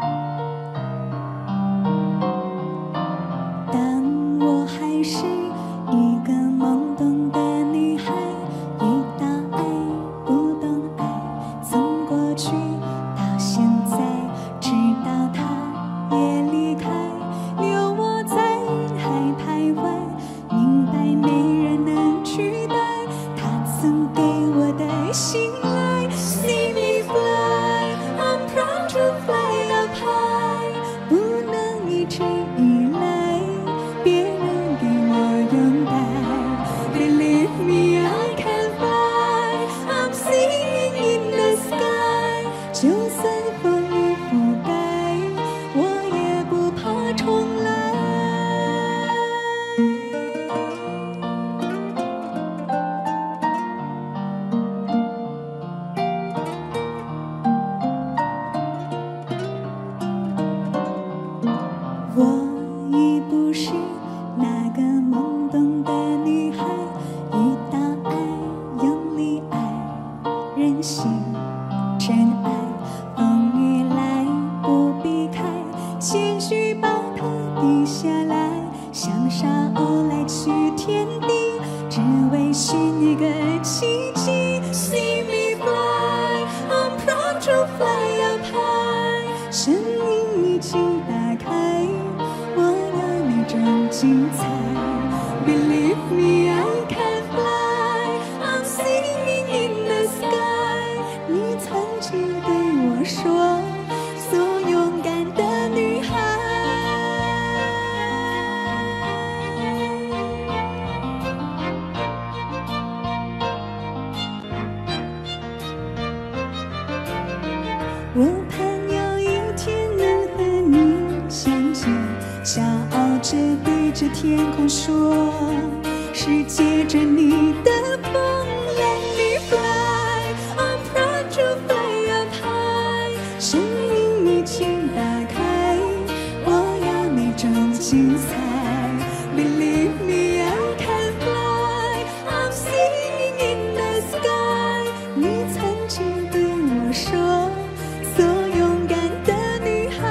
[SPEAKER 13] 当我还是一个懵懂的女孩，遇到爱不懂爱，从过去到现在，直到他也离开，留我在海徘徊，明白没人能取代他曾给我的信赖。See me fly, I'm proud to fly up high， 不能一直依赖别人给我拥戴。Believe me, I can fly, I'm singing in the sky， 就算风雨覆盖，我也不怕重来。我已不是那个懵懂的女孩，遇到爱用力爱，任性真爱，风雨来不避开，谦虚把它低下来，像沙鸥来去天地，只为寻一个奇迹。See me fly, I'm proud to fly up high， 生命已经打开，我要那种精彩。Believe me, I can fly, I'm singing in the sky。 你曾经对我说，做勇敢的女孩。我盼有一天能和你相见，骄傲着对着天空说，是借着你的风 Let me fly, I'm proud to fly up high， 生命已经打开，我要那种精彩。Believe me, I can fly, I'm singing in the sky。 你曾经对我说，做勇敢的女孩，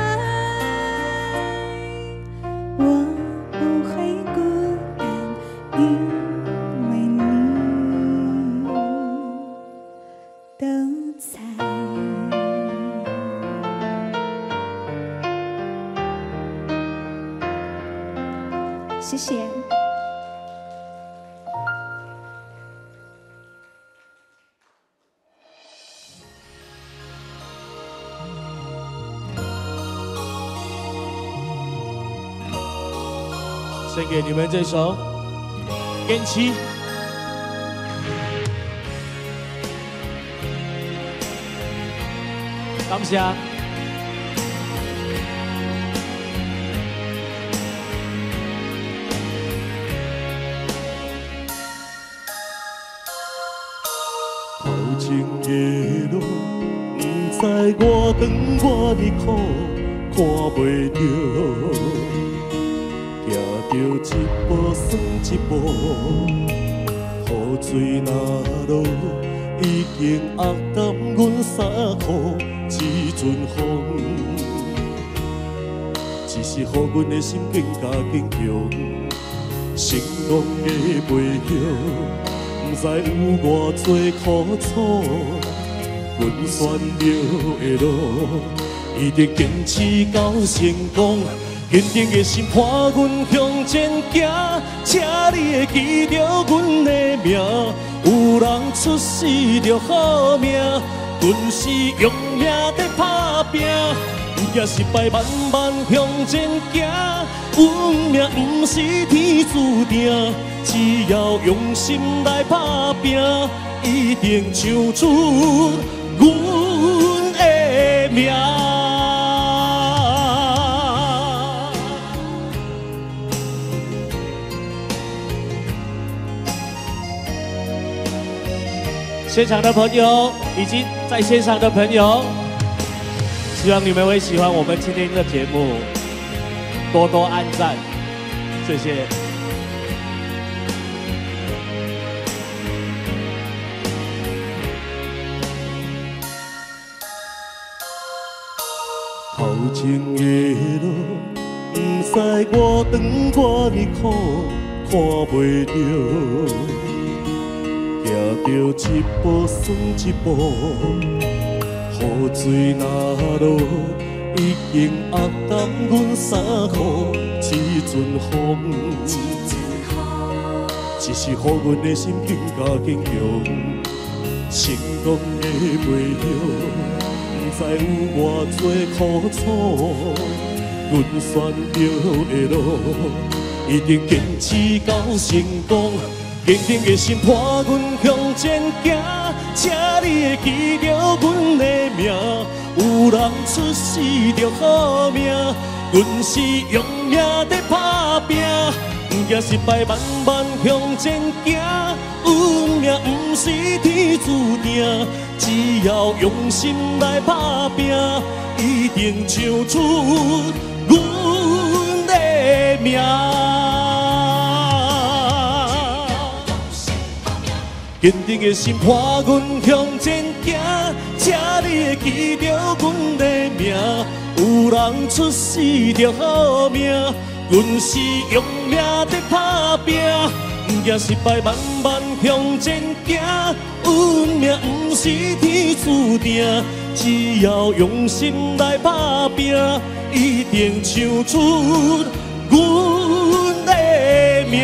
[SPEAKER 13] 我不会孤单，因为你都在。谢谢。
[SPEAKER 12] 献给你们这首《坚持》。感谢。
[SPEAKER 14] 头前的路，不知我长我的苦，看袂着。行着一步算一步，雨水若落，已经压淡阮衫裤一阵风。只是予阮的心更加坚强，成功的背后，不知有偌多苦楚。阮选择的路，一直坚持到成功。坚定的心伴阮向前行，请你会记着阮的名。有人出世着好命，阮是用命在打拼。不惊失败，慢慢向前行。运命不是天注定，只
[SPEAKER 12] 要用心来打拼，一定唱出阮的名。现场的朋友以及在线上的朋友，希望你们会喜欢我们今天的节目，多多按赞，谢谢。头前的路，不知我长多呢苦，看袂着。行着一步算一步，雨水若落，已经压淡阮衫裤。一阵风，只是予阮的心更加坚强。成功的背后，不知有偌多苦楚。阮选着的路，一定坚持到成功。坚定的心伴阮向前行，请你会记着阮的名。有人出世着好命，阮是用命在打拼。不惊失败，慢慢向前行。运命不是天注定，只要用心来打拼，一定唱出阮的名。坚定的心伴阮向前行，请你会记着阮的名。有人出世着好命，阮是用命在打拼。不惊失败，慢慢向前行。运命不是天注定，只要用心来打拼，一定唱出阮的名。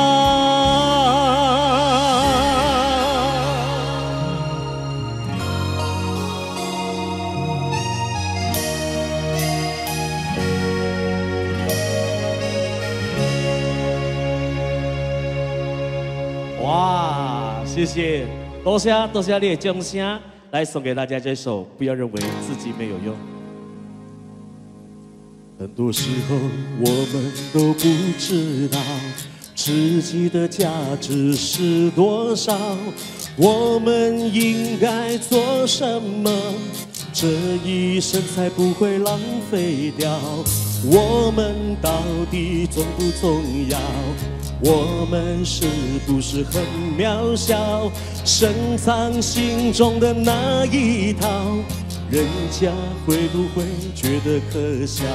[SPEAKER 12] 哇，谢谢，多谢多谢你的掌声，来送给大家这首《不要认为自己没有用》。很多时候我们都不知道自己的价值是多少，我们应该做什么，这一生才不会浪费掉。我们到底重不重要？我们是不是很渺小？深藏心中的那一套，人家会不会觉得可笑？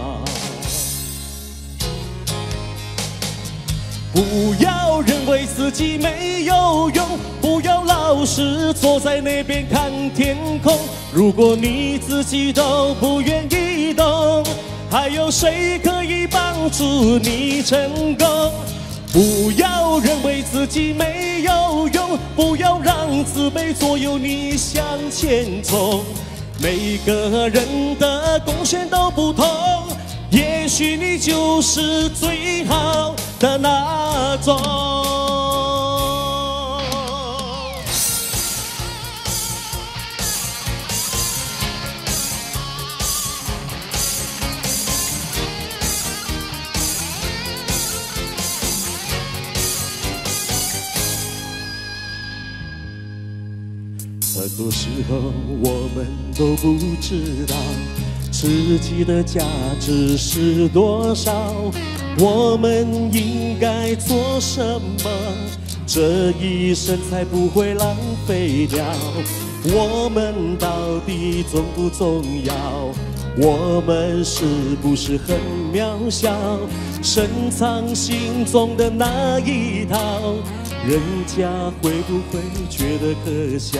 [SPEAKER 12] 不要认为自己没有用，不要老是坐在那边看天空。如果你自己都不愿意动，还有谁可以帮助你成功？不要认为自己没有用，不要让自卑左右你向前冲。每个人的贡献都不同，也许你就是最好的那种。很多时候我们都不知道自己的价值是多少，我们应该做什么，这一生才不会浪费掉。我们到底重不重要？我们是不是很渺小？深藏心中的那一套，人家会不会觉得可笑？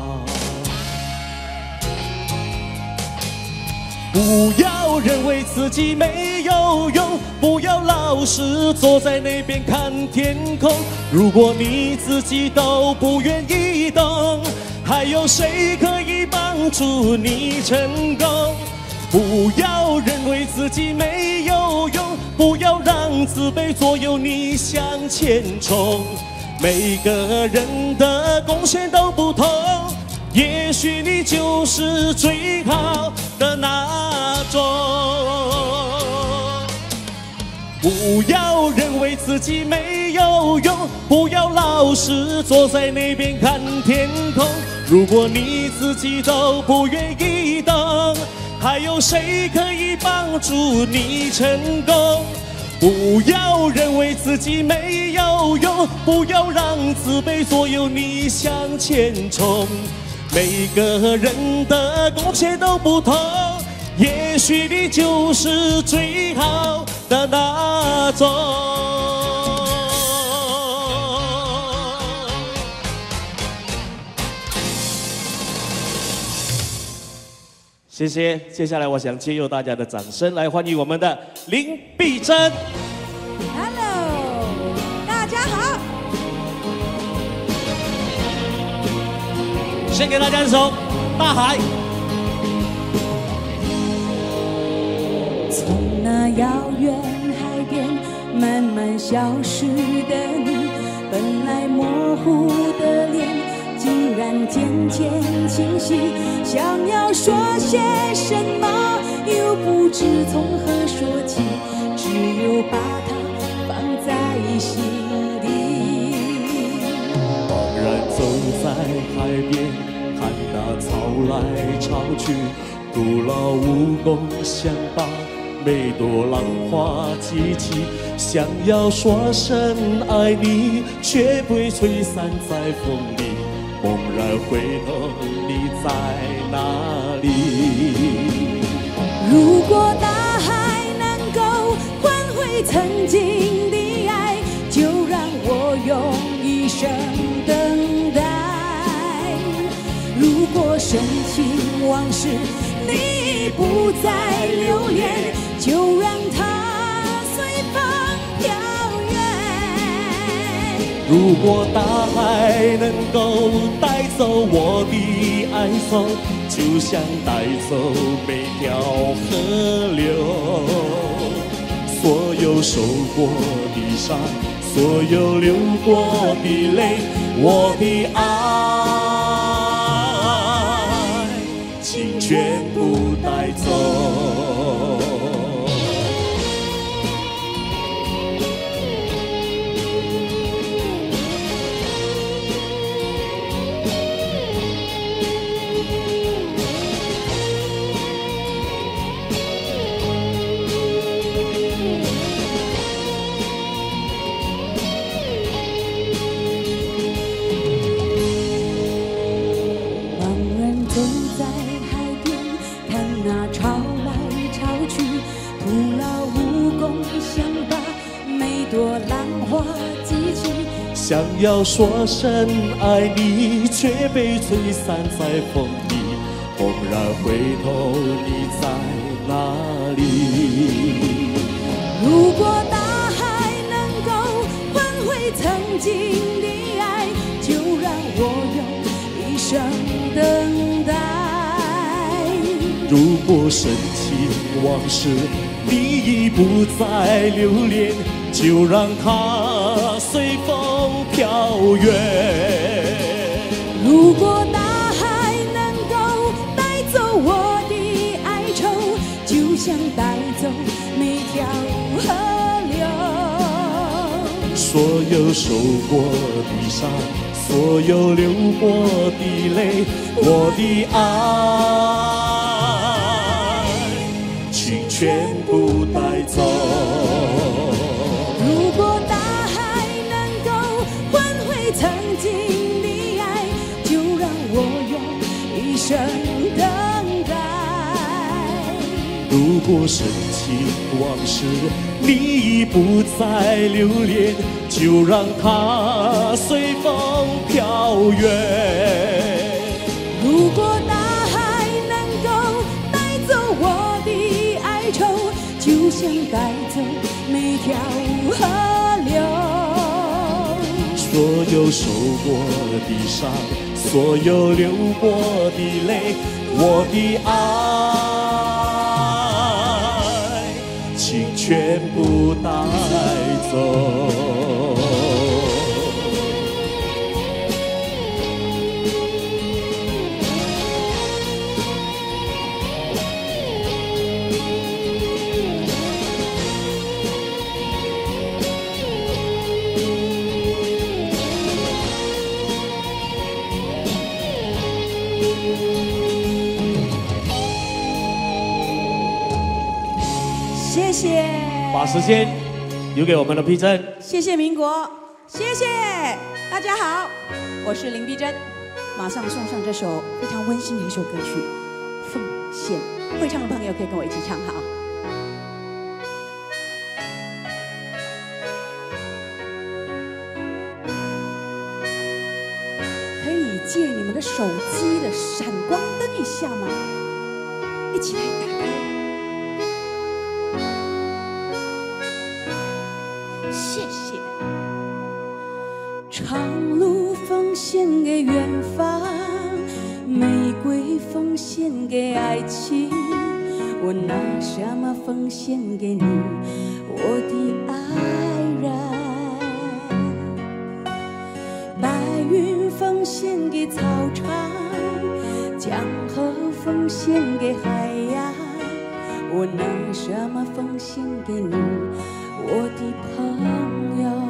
[SPEAKER 12] 不要认为自己没有用，不要老是坐在那边看天空。如果你自己都不愿意动，还有谁可以帮助你成功？ 不要认为自己没有用，不要让自卑左右你向前冲。每个人的贡献都不同，也许你就是最好的那种。不要认为自己没有用，不要老是坐在那边看天空。如果你自己都不愿意动，还有谁可以帮助你成功？不要认为自己没有用，不要让自卑左右你向前冲。每个人的贡献都不同，也许你就是最好的那种。谢谢，接下来我想借由大家的掌声来欢迎我们的林碧珍。
[SPEAKER 15] Hello， 大家好。
[SPEAKER 12] 先给大家一首《大海》。
[SPEAKER 13] 从那遥远海边慢慢消失的你，本来模糊的脸竟然渐渐清晰，想要说些什么又不知从何说起，只有把它放在心底。
[SPEAKER 12] 茫然走在海边，看那潮来潮去，徒劳无功，想把每朵浪花记起，想要说声爱你，却被吹散在风里。猛然回头，你在哪里？
[SPEAKER 13] 如果大海能够换回曾经的爱，就让我用一生等待。如果深情往事你不再留恋，就让它随风飘远。
[SPEAKER 12] 如果大海能够带走我的哀愁，就像带走每条河流。所有受过的伤，所有流过的泪，我的爱，请全部带走。想要说声爱你，却被吹散在风里。猛然回头，你在哪里？
[SPEAKER 13] 如果大海能够换回曾经的爱，就让我用一生等待。
[SPEAKER 12] 如果深情往事你已不再留恋，就让它随风飘远。
[SPEAKER 13] 如果大海能够带走我的哀愁，就像带走每条河流。
[SPEAKER 12] 所有受过的伤，所有流过的泪，我的爱，请全部带走。
[SPEAKER 13] 如果大海能够换回曾经的爱，就让我用一生等待。
[SPEAKER 12] 如果深情往事你已不再留恋，就让它随风飘远。
[SPEAKER 13] 如果大海能够带走我的哀愁，就像带走每条河流。
[SPEAKER 12] 所有受过的伤，所有流过的泪，我的爱， 全部带走。
[SPEAKER 17] 谢谢，
[SPEAKER 12] 把时间留给我们的碧珍。
[SPEAKER 17] 谢谢民国，谢谢大家好，我是林碧珍，马上送上这首非常温馨的一首歌曲《奉献》，会唱的朋友可以跟我一起唱哈。可以借你们的手机的闪光灯一下吗？一起来打开。谢谢。长路奉献给远方，玫瑰奉献给爱情，我拿什么奉献给你，我的爱人？白云奉献给草场，江河奉献给海洋，我拿什么奉献给你，我的朋友？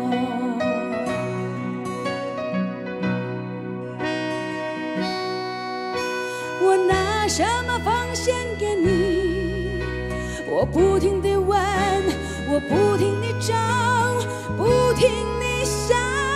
[SPEAKER 17] 我拿什么奉献给你？我不停地问，我不停地找，不停地想。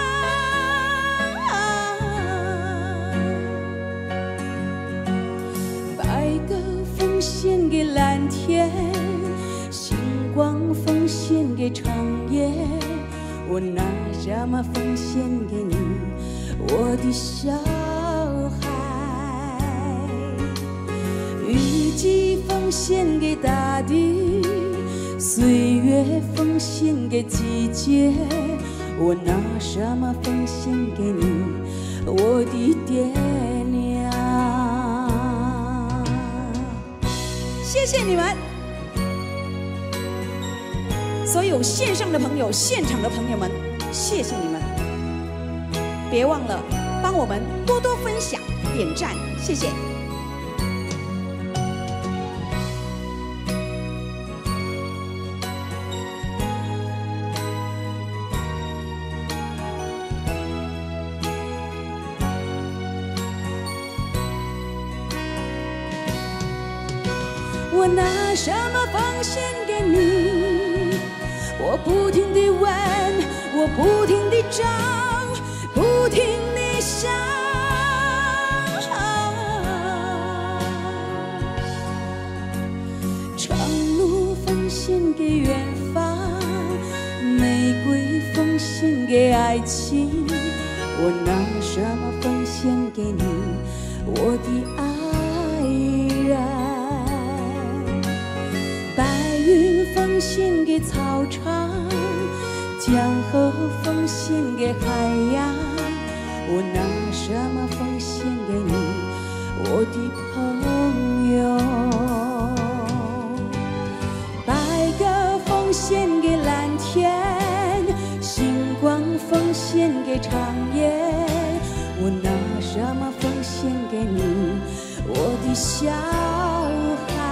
[SPEAKER 17] 白鸽奉献给蓝天，星光奉献给长夜，我拿什么奉献给你，我的小孩？雨季奉献给大地，岁月奉献给季节，我拿什么奉献给你，我的爹娘？谢谢你们！所有线上的朋友、现场的朋友们，谢谢你们！别忘了帮我们多多分享、点赞，谢谢。我拿什么奉献给你？我不停地问，我不停地找，不停地想。长路奉献给远方，玫瑰奉献给爱情，我拿什么奉献给你，我的爱人？白云奉献给草场，江河奉献给海洋，我拿什么奉献给你，我的朋友？白鸽奉献给蓝天，星光奉献给长夜，我拿什么奉献给你，我的小孩？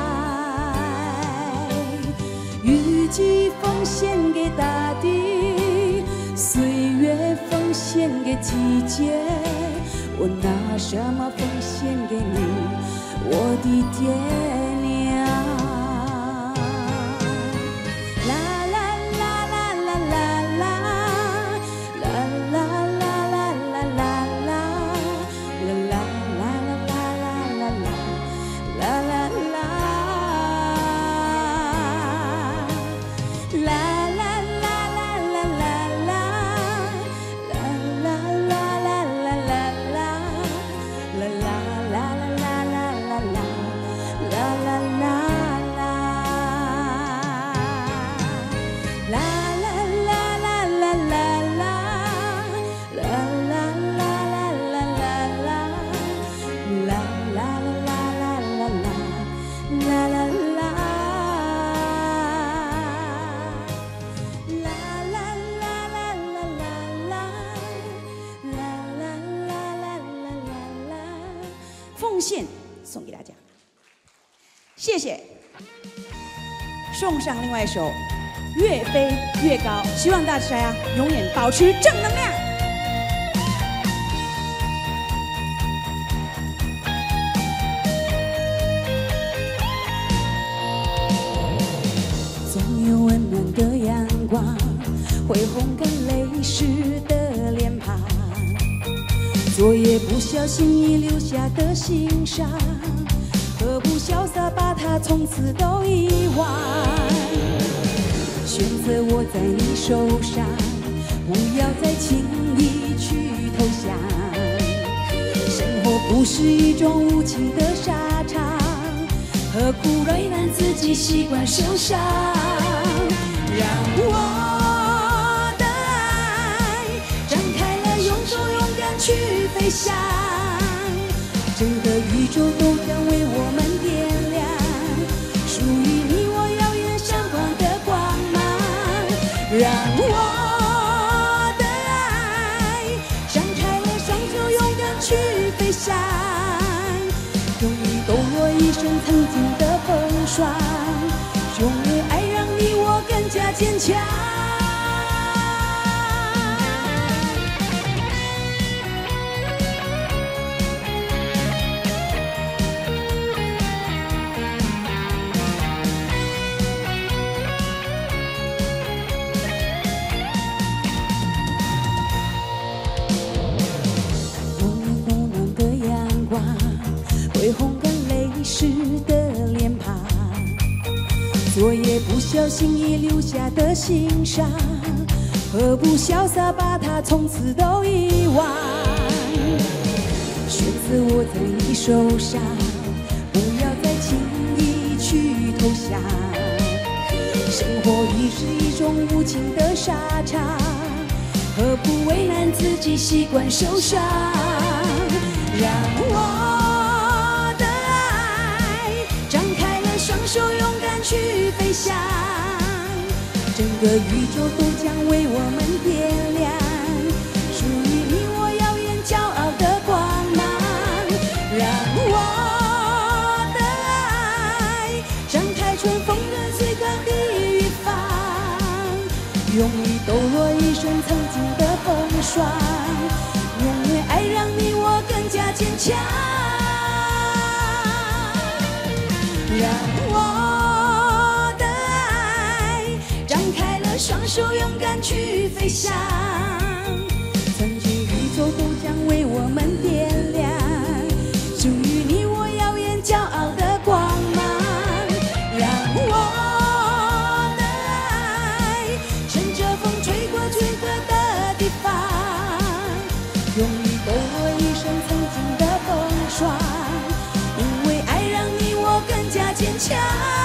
[SPEAKER 17] 雨季奉献给大地，岁月奉献给季节，我拿什么奉献给你，我的爹娘？啦啦啦啦啦啦啦，啦啦啦啦啦啦啦，啦啦啦啦啦啦啦，啦啦啦。啦啦献送给大家，谢谢。送上另外一首《越飞越高》，希望大家永远保持正能量。 总有温暖的阳光，会烘干泪湿的脸庞。昨夜不小心遗留下的心伤，何不潇洒把它从此都遗忘？选择握在你手上，不要再轻易去投降。生活不是一种无情的沙场，何苦为难自己习惯受伤？让我的爱张开了，用手勇敢去飞翔，整个宇宙都将为我们点亮，属于你我遥远闪光的光芒。让我的爱张开了双手，勇敢去飞翔，终于抖落一身曾经的风霜，用爱让你我更加坚强。会烘干泪湿的脸庞，昨夜不小心遗留下的心伤，何不潇洒把它从此都遗忘？选择握在你手上，不要再轻易去投降。生活已是一种无情的沙场，何不为难自己习惯受伤？让我的爱张开了双手，勇敢去飞翔，整个宇宙都将为我们点亮，属于你我遥远骄傲的光芒。让我的爱张开春风跟随各地远方，用力抖落一身曾经的风霜，永远爱让你我更加坚强。让我的爱张开了双手，勇敢去飞翔，曾经宇宙都将为我们点亮，属于你我遥远骄傲的光芒。让我的爱乘着风吹过最热的地方，用力抖落一身曾经的风霜，因为爱让你我更加坚强。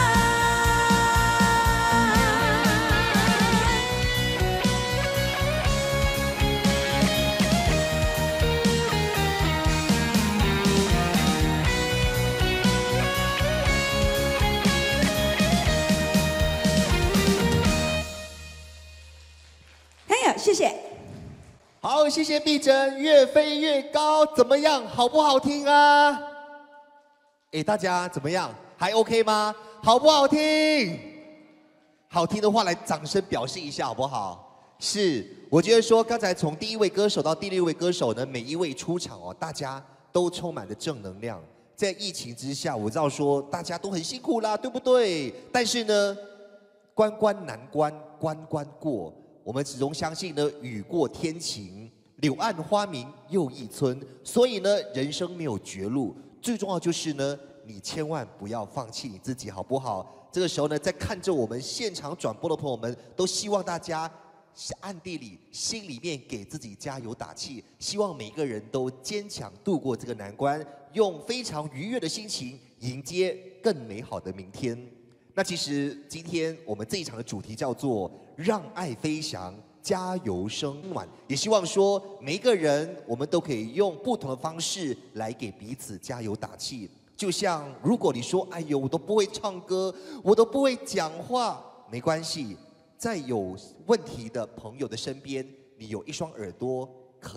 [SPEAKER 17] 哎呀，谢谢。
[SPEAKER 11] 好，谢谢碧珍，越飞越高，怎么样？好不好听啊？哎，大家怎么样？还 OK 吗？好不好听？好听的话，来掌声表示一下好不好？是，我觉得说刚才从第一位歌手到第六位歌手呢，每一位出场哦，大家都充满了正能量。在疫情之下，我知道说大家都很辛苦啦，对不对？但是呢，关关难关，关关过。我们始终相信呢，雨过天晴，柳暗花明又一村。所以呢，人生没有绝路，最重要就是呢，你千万不要放弃你自己，好不好？这个时候呢，在看着我们现场转播的朋友们，都希望大家暗地里、心里面给自己加油打气，希望每个人都坚强度过这个难关，用非常愉悦的心情迎接更美好的明天。那其实今天我们这一场的主题叫做“让爱飞翔，加油生暖”，也希望说每一个人我们都可以用不同的方式来给彼此加油打气。就像如果你说：“哎呦，我都不会唱歌，我都不会讲话”，没关系，在有问题的朋友的身边，你有一双耳朵可以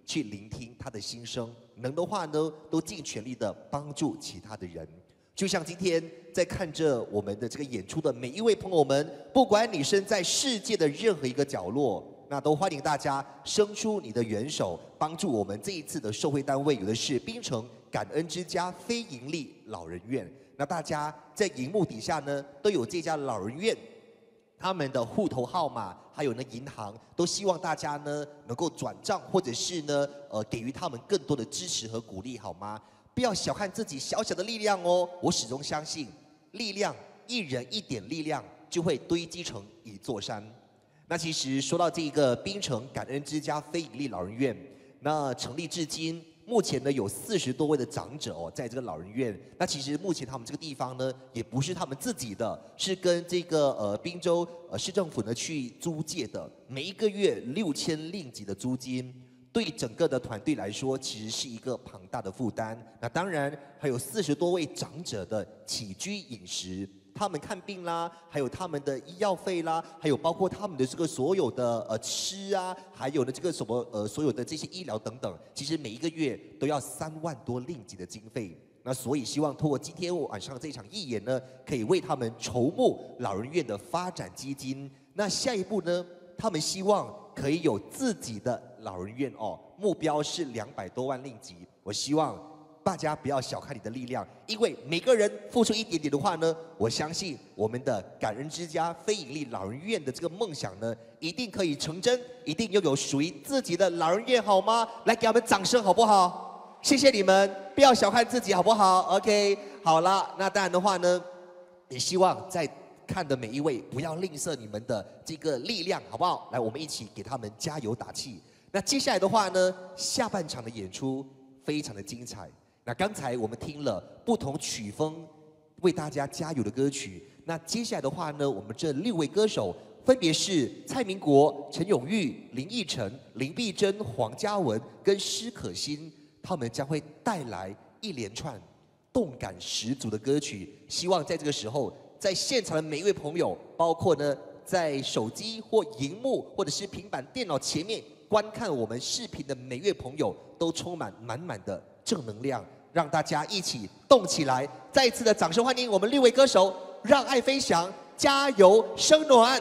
[SPEAKER 11] 去聆听他的心声，能的话呢，都尽全力的帮助其他的人。就像今天在看着我们的这个演出的每一位朋友们，不管你身在世界的任何一个角落，那都欢迎大家伸出你的援手，帮助我们这一次的受惠单位有的是槟城感恩之家非营利老人院。那大家在荧幕底下呢，都有这家老人院他们的户头号码，还有呢银行，都希望大家呢能够转账，或者是呢呃给予他们更多的支持和鼓励，好吗？不要小看自己小小的力量哦，我始终相信，力量一人一点力量就会堆积成一座山。那其实说到这个槟城感恩之家非营利老人院，那成立至今，目前呢有四十多位的长者哦，在这个老人院。那其实目前他们这个地方呢，也不是他们自己的，是跟这个呃滨州呃市政府呢去租借的，每一个月六千令吉的租金。对整个的团队来说，其实是一个庞大的负担。那当然还有四十多位长者的起居饮食，他们看病啦，还有他们的医药费啦，还有包括他们的这个所有的呃吃啊，还有呢这个什么呃所有的这些医疗等等，其实每一个月都要三万多令吉的经费。那所以希望通过今天晚上这场义演呢，可以为他们筹募老人院的发展基金。那下一步呢，他们希望可以有自己的老人院哦，目标是两百多万令吉。我希望大家不要小看你的力量，因为每个人付出一点点的话呢，我相信我们的感恩之家非营利老人院的这个梦想呢，一定可以成真，一定拥有属于自己的老人院，好吗？来给他们掌声好不好？谢谢你们，不要小看自己，好不好 ？OK， 好了，那当然的话呢，也希望在看的每一位不要吝啬你们的这个力量，好不好？来，我们一起给他们加油打气。那接下来的话呢，下半场的演出非常的精彩。那刚才我们听了不同曲风为大家加油的歌曲，那接下来的话呢，我们这六位歌手分别是蔡明国、陈永玉、林奕晨、林碧珍、黄嘉文跟施可欣，他们将会带来一连串动感十足的歌曲。希望在这个时候，在现场的每一位朋友，包括呢在手机或荧幕或者是平板电脑前面观看我们视频的每一位朋友，都充满满满的正能量，让大家一起动起来！再一次的掌声欢迎我们六位歌手，让爱飞翔，加油生暖！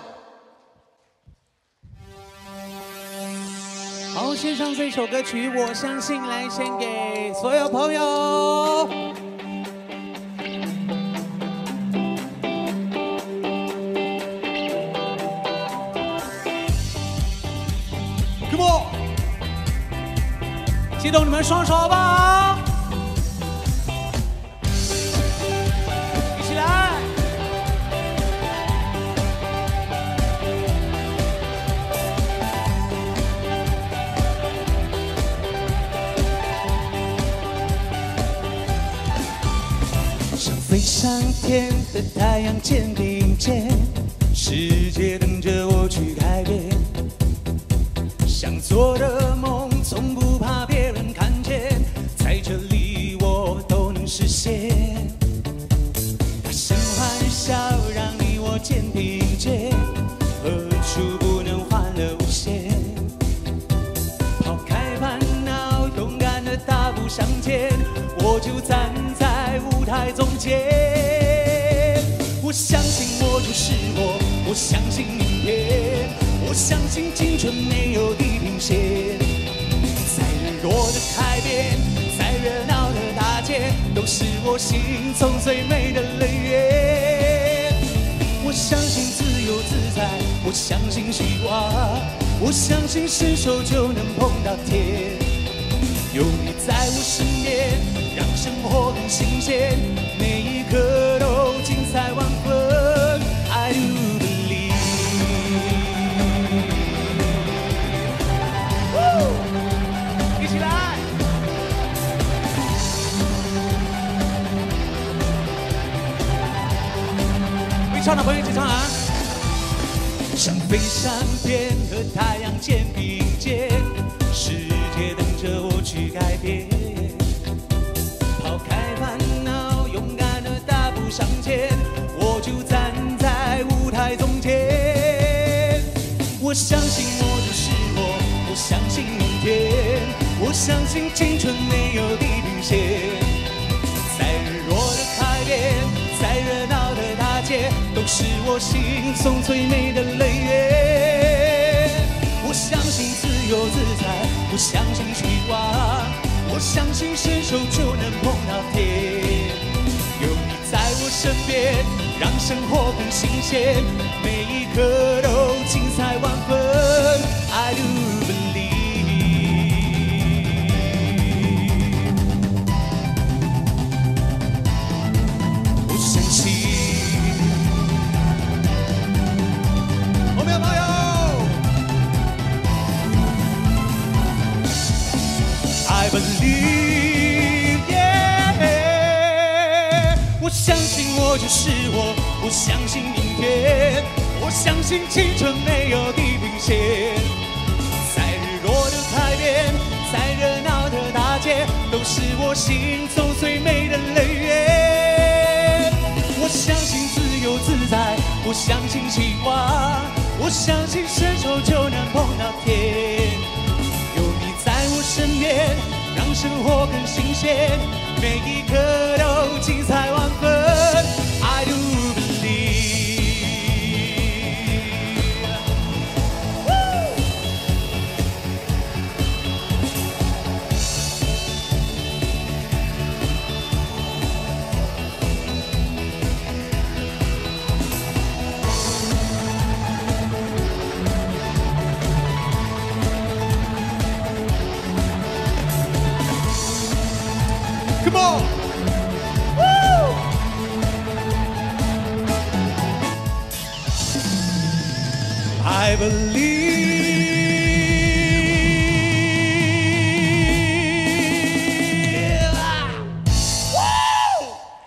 [SPEAKER 12] 好，献上这首歌曲，我相信来献给所有朋友。Come on， 激动你们双手吧！一起来！想飞上天和太阳肩并肩，世界等着我去改变。想做的梦，从不怕别人看见，在这里我都能实现。大声欢笑，让你我肩并肩，何处不能欢乐无限？抛开烦恼，勇敢的大步向前，我就站在舞台中间。我相信我就是我，我相信明天，我相信青春没有地平线。在日落的海边，在热闹的大街，都是我心中最美的乐园。我相信自由自在，我相信希望，我相信伸手就能碰到天。有你在我身边，让生活更新鲜，每一刻都精彩万分。I do believe。一起来！会唱的朋友一起唱啊！想飞上天和太阳肩并肩，世界等着我去改变。抛开烦恼，勇敢的大步向前，我就站在舞台中间。我相信我就是我，我相信明天。 我相信青春没有地平线，在日落的海边，在热闹的大街，都是我心中最美的泪源。我相信自由自在，我相信希望，我相信伸手就能碰到天。有你在我身边，让生活更新鲜，每一刻都精彩万分。I do believe。我们要加油 ！I believe， yeah， 我相信我就是我，我相信明天，我相信青春没有地平线，在日落的海边，在热闹的大街，都是我心中最美的泪源。我相信自由自在，我相信希望，我相信伸手就能碰到天。有你在我身边，让生活更新鲜，每一刻都精彩万分。I do believe。Come on! Woo! I believe. Woo!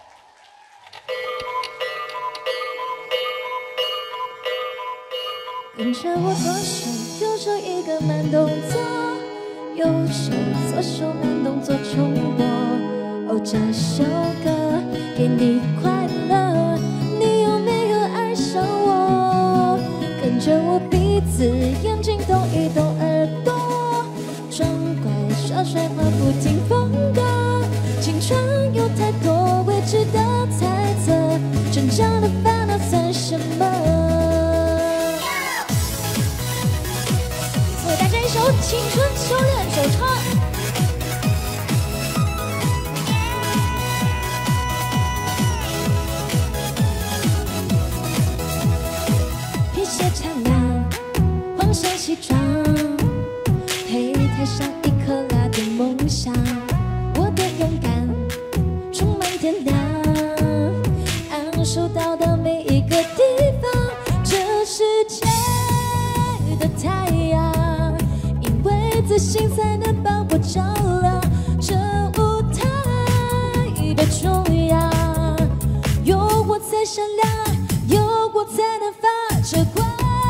[SPEAKER 15] 跟着我左手右手一个慢动作，右手左手慢动作重播。哦，这首歌给你快乐，你有没有爱上我？跟着我鼻子眼睛动一动耳朵，装乖耍帅话不停风格，青春有太多未知的猜测，成长的烦恼算什么？送给大家一首《青春修炼手册》。黄色西装，陪台上一颗辣的梦想。我的勇敢充满天堂，安守到的每一个地方。这世界的太阳，因为自信才能帮我照亮这舞台的中央。有我才闪亮，有我才能发着光。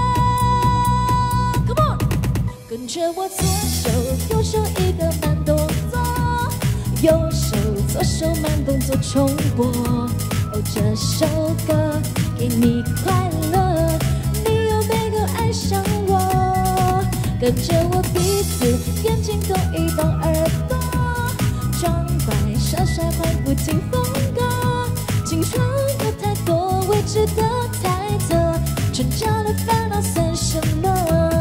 [SPEAKER 15] 跟着我左手右手一个慢动作，右手左手慢动作重播。哦，这首歌给你快乐，你有没有爱上我？跟着我鼻子眼睛动一动耳朵，装乖耍帅换不停风格，青春有太多未知的猜测，成长的烦恼算什么？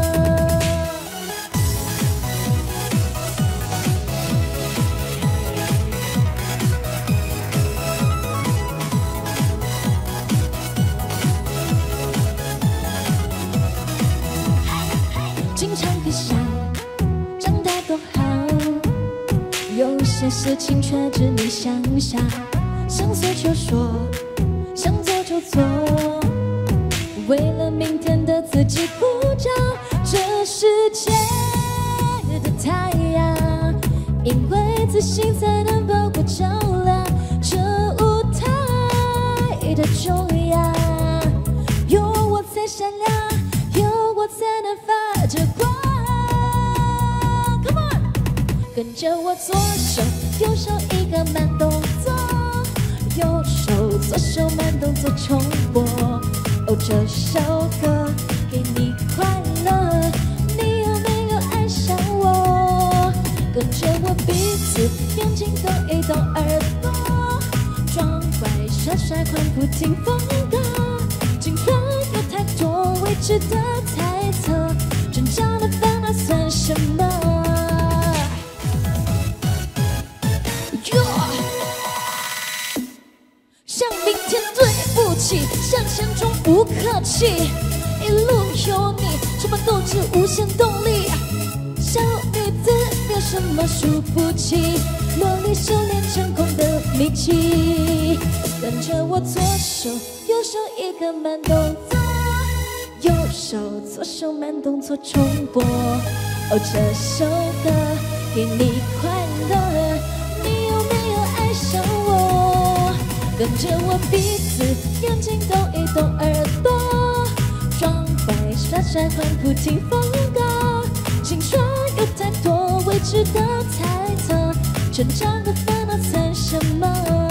[SPEAKER 15] 经常会想，长大多好，有些事情却只能想想，想说就说，想做就做，为了明天的自己鼓掌。这世界的太阳，因为自信才能帮我照亮这舞台的中央。有我才闪亮，有我才能发着光。Come on， 跟着我左手右手一个慢动作，右手左手慢动作重播。哦，这首歌给你快乐，你有没有爱上我？跟着甩宽不停风格，尽管有太多未知的猜测，成长的烦恼算什么？向明天对不起，想象中不客气，一路有你，充满斗志，无限动力。小女子没有什么输不起，落力修炼成功的秘籍。跟着我左手右手一个慢动作，右手左手慢动作重播。哦，这首歌给你快乐，你有没有爱上我？跟着我鼻子眼睛动一动耳朵，装白耍帅换不停风格，青春有太多未知的猜测，成长的烦恼算什么？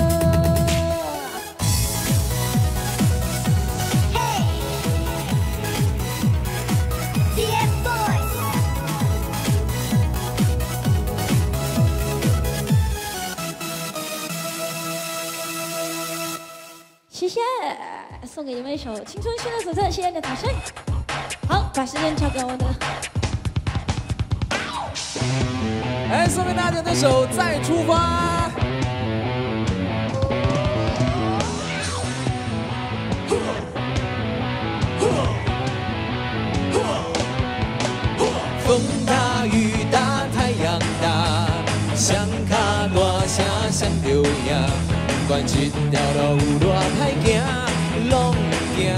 [SPEAKER 15] 谢谢，送给你们一首《青春新的手册》，谢谢你的掌声。好，把时间交给我的。
[SPEAKER 16] 来，送给大家这首《再出发》。
[SPEAKER 12] 风大雨大太阳大，双脚大声上着影。不管这条路有多歹行，拢行。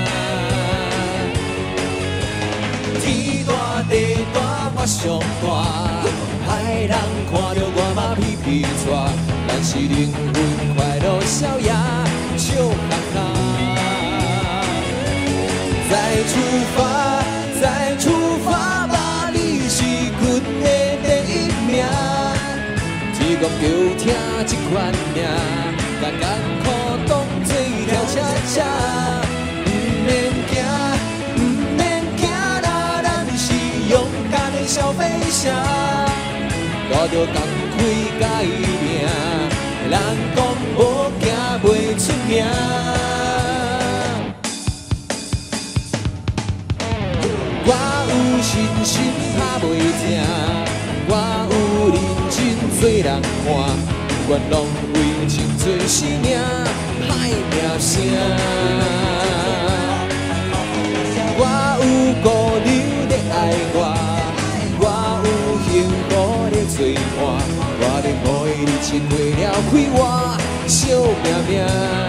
[SPEAKER 12] 天大地大我上大，歹人看着我嘛皮皮喘。咱是灵魂快乐逍遥，笑哈哈。再出发，再出发吧，你是阮的第一名。天公叫听这款命。艰艰苦当做一条车车，不免惊，不免惊啦，咱是勇敢的小飞侠，带着工开改命，人讲无惊袂出名。我有信心打袂停，我有认真做人看。愿浪费青春生命，歹名声。我有姑娘在爱我，我有幸福在做伴，我要互伊日子过了开活，惜命命。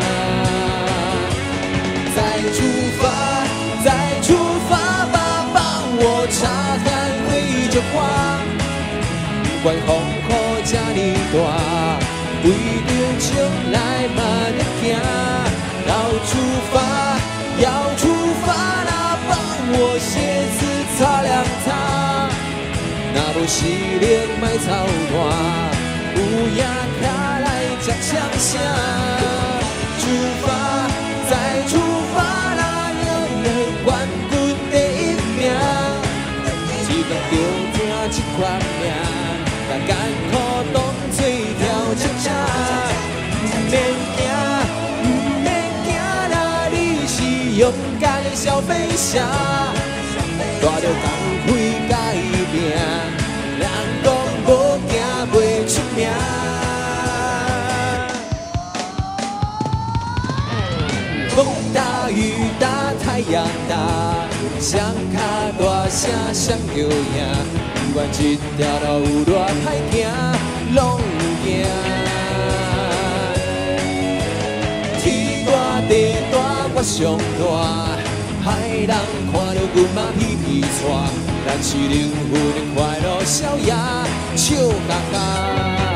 [SPEAKER 12] 再出发，再出发吧，帮我擦干泪就花。不管风雨这呢大。为着将来慢慢行，要出发，要出发啦！帮我鞋子擦亮它，若无实力莫操蛋，有影卡来接枪声。出发，再出发啦！赢了冠军第一名，只讲着听这款命，艰艰苦当做条车车。不免惊，不免惊啦！你是勇敢的小飞侠，带着工开改命，人讲无惊袂出名。风大雨大太阳大，双脚大声上着赢。不管这条路有多歹行，拢行。地大我上大，歹人看着阮嘛皮皮喘。咱是灵魂的快乐逍遥，笑哈哈。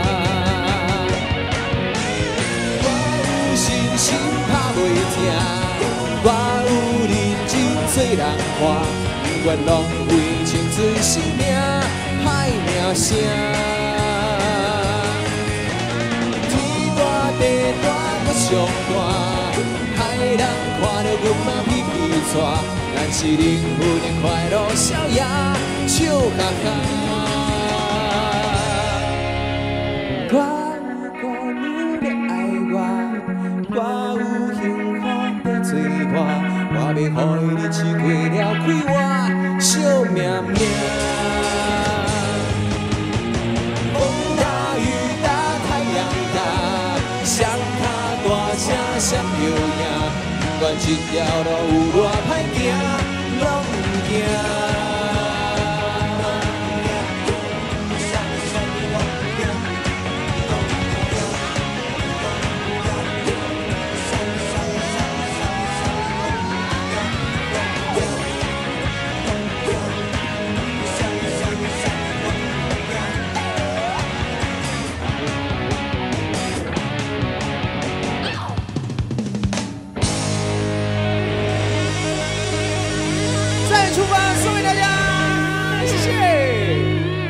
[SPEAKER 12] 我有信心打袂停，我有认真做人看，不愿浪费青春生命，歹名声。天大地大我上大。歹人看着阮嘛皮皮喘，咱是灵魂的快乐逍遥，笑哈哈。我有姑娘在爱我，我有管这条路有偌歹行，拢不惊。出发，送给大家，谢谢。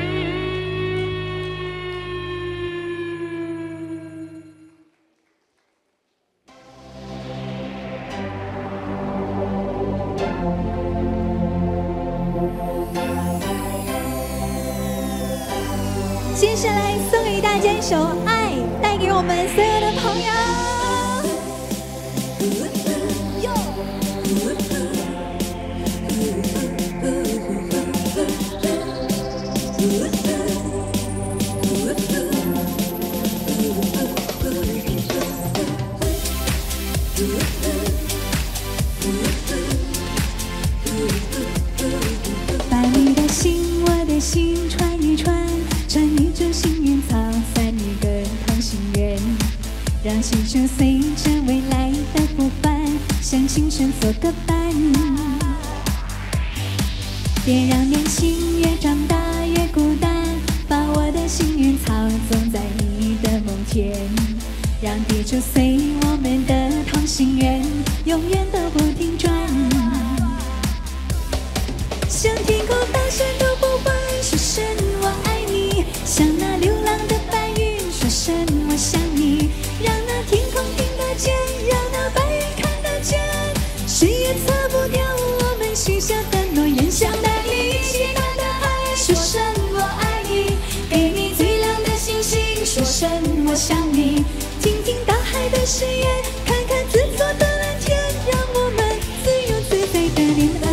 [SPEAKER 15] 接下来送给大家一首《爱》，带给我们所有的朋友。把你的心，我的心串一串，串一株幸运草，算一个同心圆，让幸福随着未来的不凡，向青春做个伴。别让年轻越长大越孤单，把我的幸运草种在你的梦田，让地球随我们的同心圆，永远都不停转。向天空大声都不换，说声我爱你；向那流浪的白云说声我想你。让那天空听得见，让那白云看得见，谁也擦不掉我们许下的诺言。向大地一起大大爱，说声我爱你；给你最亮的星星，说声我想你。听听大海的誓言，看看自作的蓝天，让我们自由自在的恋爱。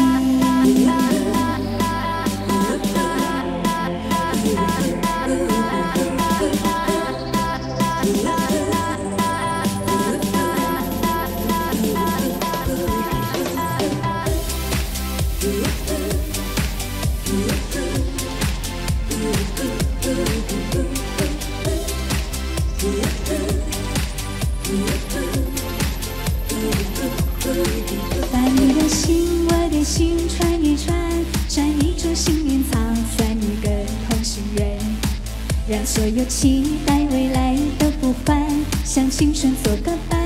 [SPEAKER 15] 把你的心，我的心串一串，串一株幸运草，算一个同心圆，让所有期待未来都不凡，向青春做个伴。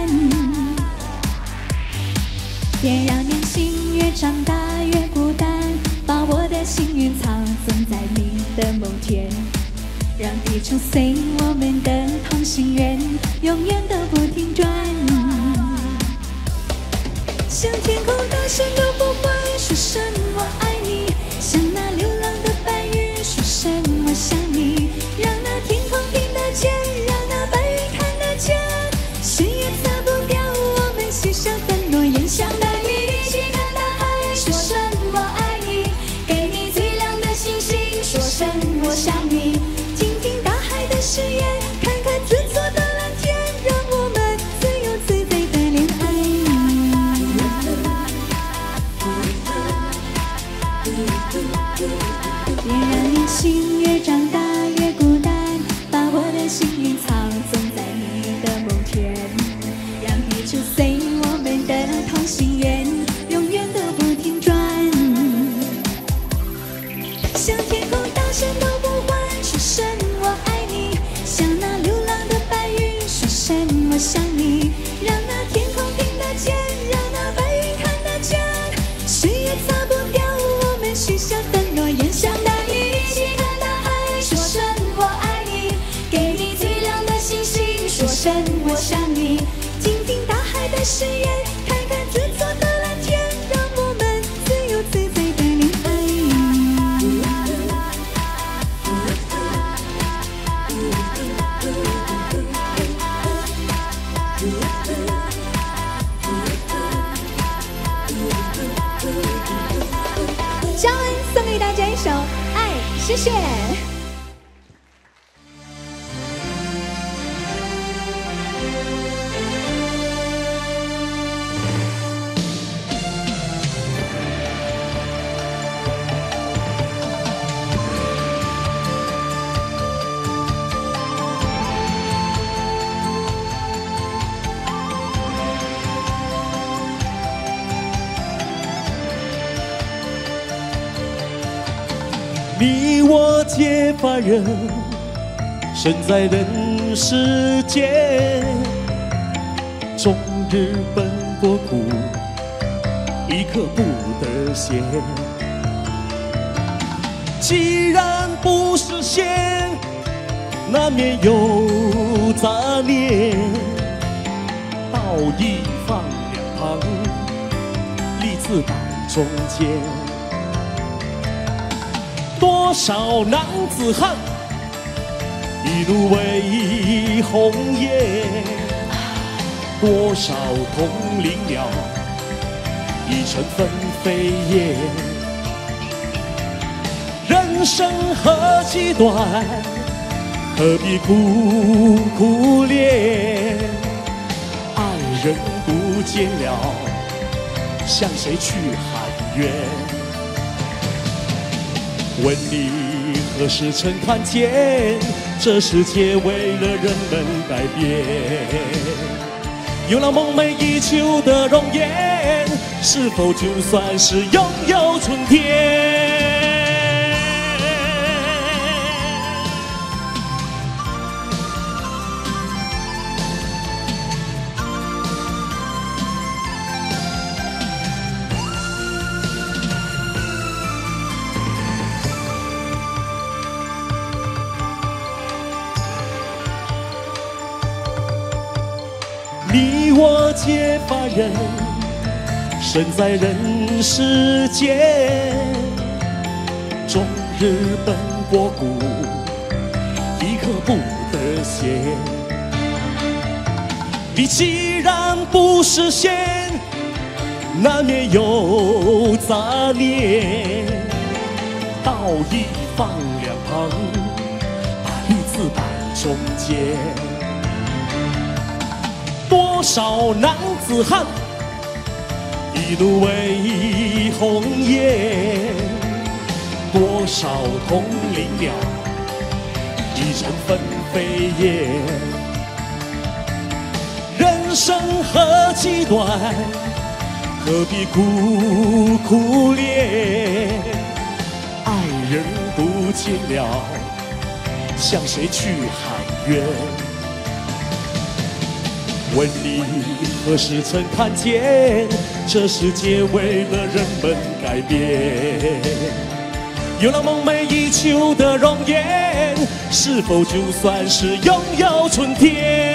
[SPEAKER 15] 别让年轻越长大越孤单，把我的幸运草种在你的梦田，让地球随我们的同心圆，永远都不停转。向天空大声都不换，说声我爱你；向那流浪的白云说声我想你。让那天空听得见，让那白云看得见，谁也擦不掉我们许下的诺言。向大地一起看大海，说声我爱你；给你最亮的星星，说声我想你。听听大海的誓言，看看自作的蓝天，让我们自由自在的恋爱。别让年轻越长大越孤单，把我的幸运草种在你的梦田，让地球随我们的同心圆，永远都不停转。向天空大声都不换，说声我爱你；向那流浪的白云说声我想你。让那天空听得见，让那白云看得见，谁也擦不掉我们许下的诺言。向大地一起看大海，说声我爱你；给你最亮的星星，说声我想你。听听大海的誓言，看看自作的蓝天，让我们自由自在的恋爱。嘉恩送给大家一首《爱》，谢谢。
[SPEAKER 12] 结发人，身在人世间，终日奔波苦，一刻不得闲。既然不实现，难免有杂念，道义放两旁，利字摆中间。多少男子汉，一怒为红颜；多少同林鸟，已成分飞燕。人生何其短，何必苦苦恋？爱人不见了，向谁去喊冤？问你何时曾看见，这世界为了人们改变？有了梦寐以求的容颜，是否就算是拥有春天？你我皆发人，身在人世间，终日奔波苦，一刻不得闲。你既然不实现，难免有杂念，道义放两旁，把利字摆中间。多少男子汉，一怒为红颜；多少同林鸟，已成分飞燕。人生何其短，何必苦苦恋？爱人不见了，向谁去喊冤？问你何时曾看见，这世界为了人们改变？有了梦寐以求的容颜，是否就算是拥有春天？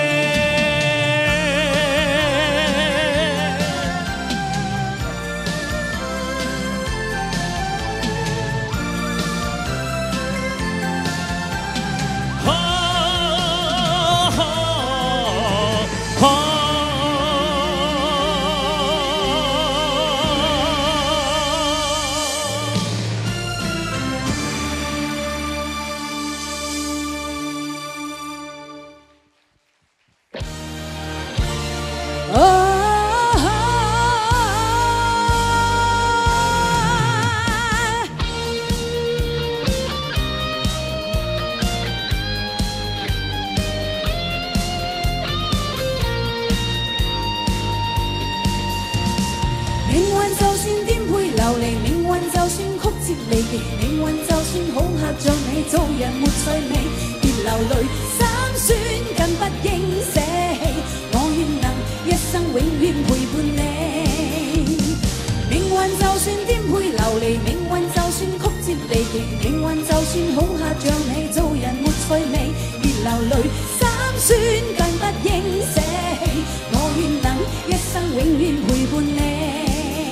[SPEAKER 15] 離別，命運就算好客像你，做人沒趣味，別流淚心酸，更不應捨棄。我願能一生永遠陪伴你。命運就算顛沛流離，命運就算曲折離奇，命運就算好客像你，做人沒趣味，別流淚心酸，更不應捨棄。我願能一生永遠陪伴你。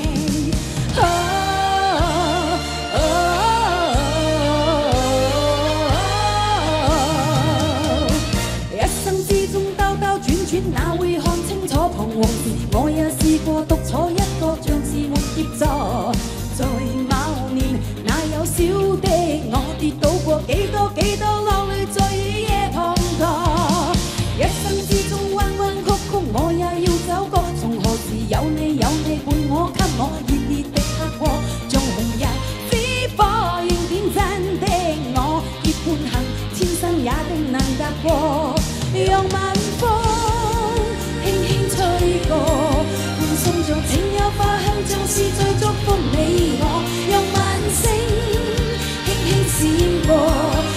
[SPEAKER 15] 哪會看清楚彷徨時，我也試過獨坐一個，像是沒協助。在某年，那有小的我跌倒過幾多幾多落淚，在雨夜滂沱。一生之中彎彎曲曲，我也要走過。從何時有你有你伴我，給我熱烈的刻過，像紅日之火燃點真的我，結伴行千生也定能踏過。讓晚風輕輕吹過，伴送着情有花香，像是在祝福你我。讓晚星輕輕閃過。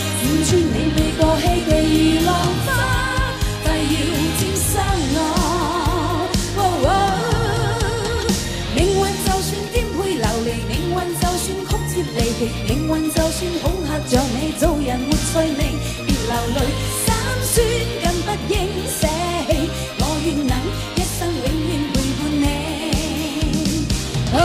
[SPEAKER 13] 穿你每個戲嘅如浪花，快要沾濕我。哦哦、命運就算顛沛流離，命運就算曲折離奇，命運就算恐嚇着你，做人沒趣味，別流淚，三酸更不應捨棄，我願能一生永遠陪伴你。哦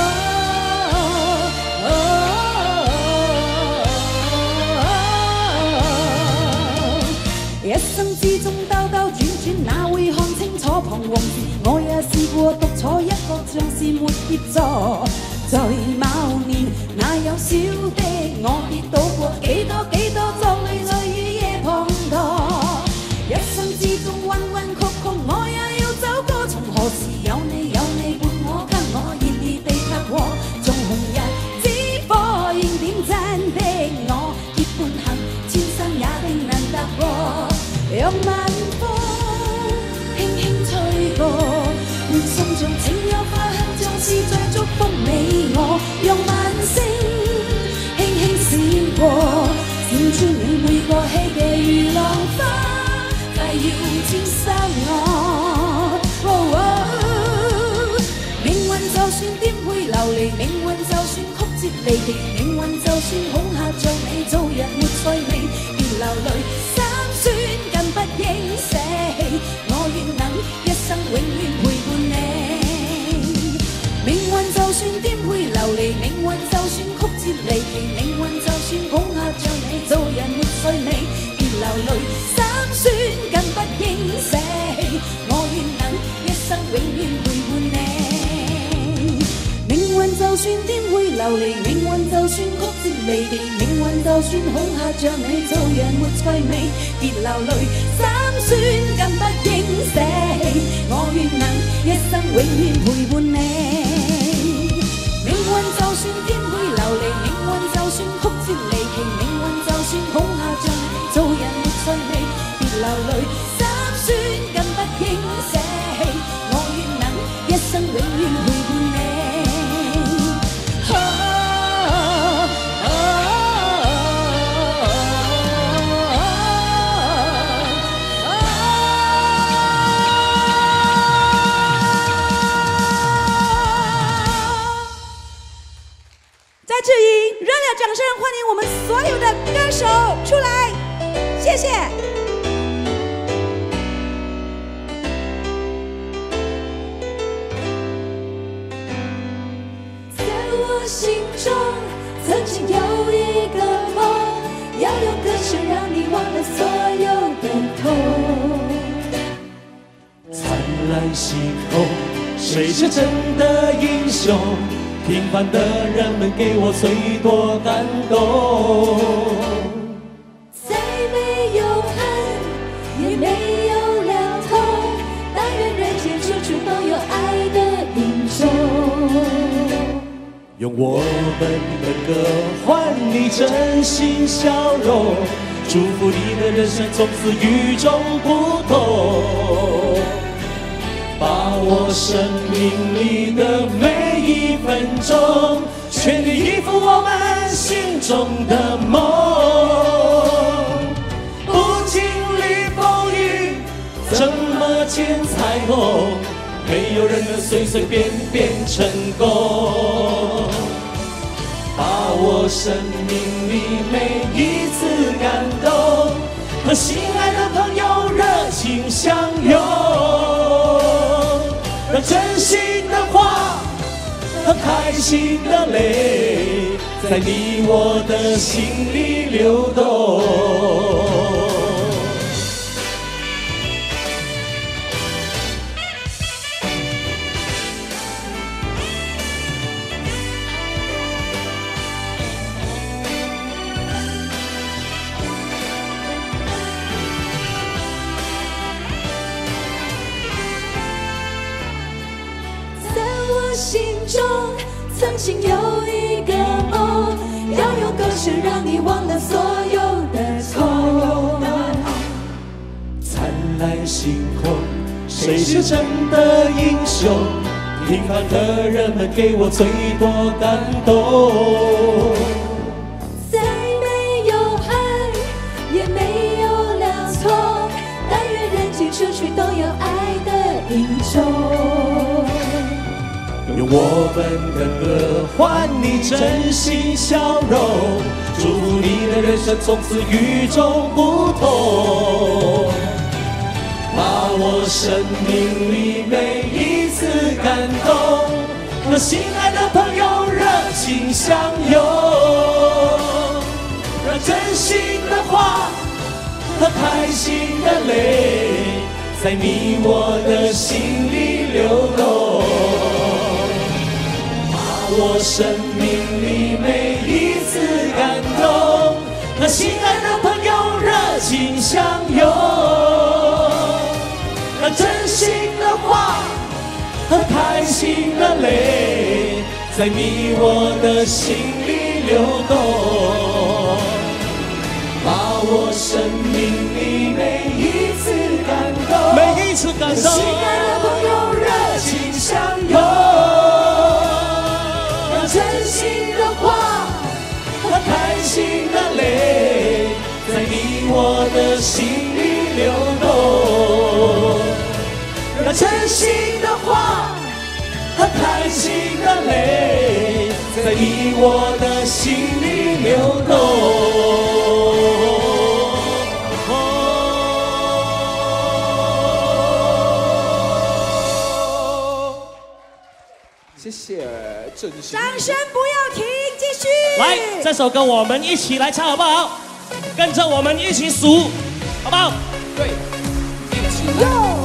[SPEAKER 13] 一生之中兜兜轉轉，哪會看清楚彷徨時？我也試過獨坐一個，像是沒協助。在某年，那幼小的我跌倒過幾多幾多，作淚在雨夜滂沱。一生之中彎彎曲曲，我也要走過。從何時有你有你伴我，給我熱烈地拍過，縱紅日之火焰點真的我，結伴行千山也定能踏過。讓晚風輕輕吹過，滿心像情有花香，像是在祝福你我。讓晚星輕輕閃過，閃穿你每個戲嘅如浪花，快要沾濕我。哦哦、命運就算顛沛流離，命運就算曲折離奇，命運就算恐嚇着你，做人沒趣味，別流淚，三酸更不應捨棄，我願能一生永遠陪伴你。命運就算顛沛流離，命運就算曲折離奇，命運就算恐嚇着你，做人沒趣味，別流淚，三酸更不應捨棄，我願能一生永遠陪伴你。命運就算顛沛流離，命運就算曲折離奇，命運就算恐嚇着你，做人沒趣味，別流淚，三酸更不應捨棄，我願能一生永遠陪伴你。命運就算顛沛流離，命運就算曲折離奇，命運就算恐嚇着你，做人沒趣味，別流淚，三酸更不應捨棄，我願能一生永遠陪伴你。
[SPEAKER 17] 在这里，热烈掌声欢迎我们所有的歌手出来，谢谢。
[SPEAKER 15] 在我心中，曾经有一个梦，要用歌声让你忘了所有的痛。
[SPEAKER 12] 灿烂星空，谁是真的英雄？平凡的人们给我最多感动。
[SPEAKER 15] 再没有恨，也没有了痛，但愿人间处处都有爱的影踪。
[SPEAKER 12] 用我们的歌换你真心笑容，祝福你的人生从此与众不同。把握生命里的每一分钟，全力以赴我们心中的梦。不经历风雨，怎么见彩虹？没有人能随随便便成功。把握生命里每一次感动，和心爱的朋友热情相拥。让真心的话和开心的泪，在你我的心里流动。
[SPEAKER 15] 心中曾经有一个梦，要用歌声让你忘了所有的痛。
[SPEAKER 12] 灿烂星空，谁是真的英雄？平凡的人们给我最多感动。
[SPEAKER 15] 再没有恨，也没
[SPEAKER 12] 我们的歌换你真心笑容，祝福你的人生从此与众不同。把握生命里每一次感动，和心爱的朋友热情相拥，让真心的话和开心的泪在你我的心里流动。把握生命里每一次感动，和心爱的朋友热情相拥，让真心的话和开心的泪在你我的心里流动。把握生命里每一次感动，每一次感动，心爱的朋友热情相拥，让真心的话和开心的泪在你我的心里流动，让真心的话和开心的泪在你我的心里流动。
[SPEAKER 18] 谢谢，真心。
[SPEAKER 19] 掌声不要停，继续。
[SPEAKER 12] 来，这首歌我们一起来唱好不好？跟着我们一起数，好不好？
[SPEAKER 18] 对，一起
[SPEAKER 19] 来。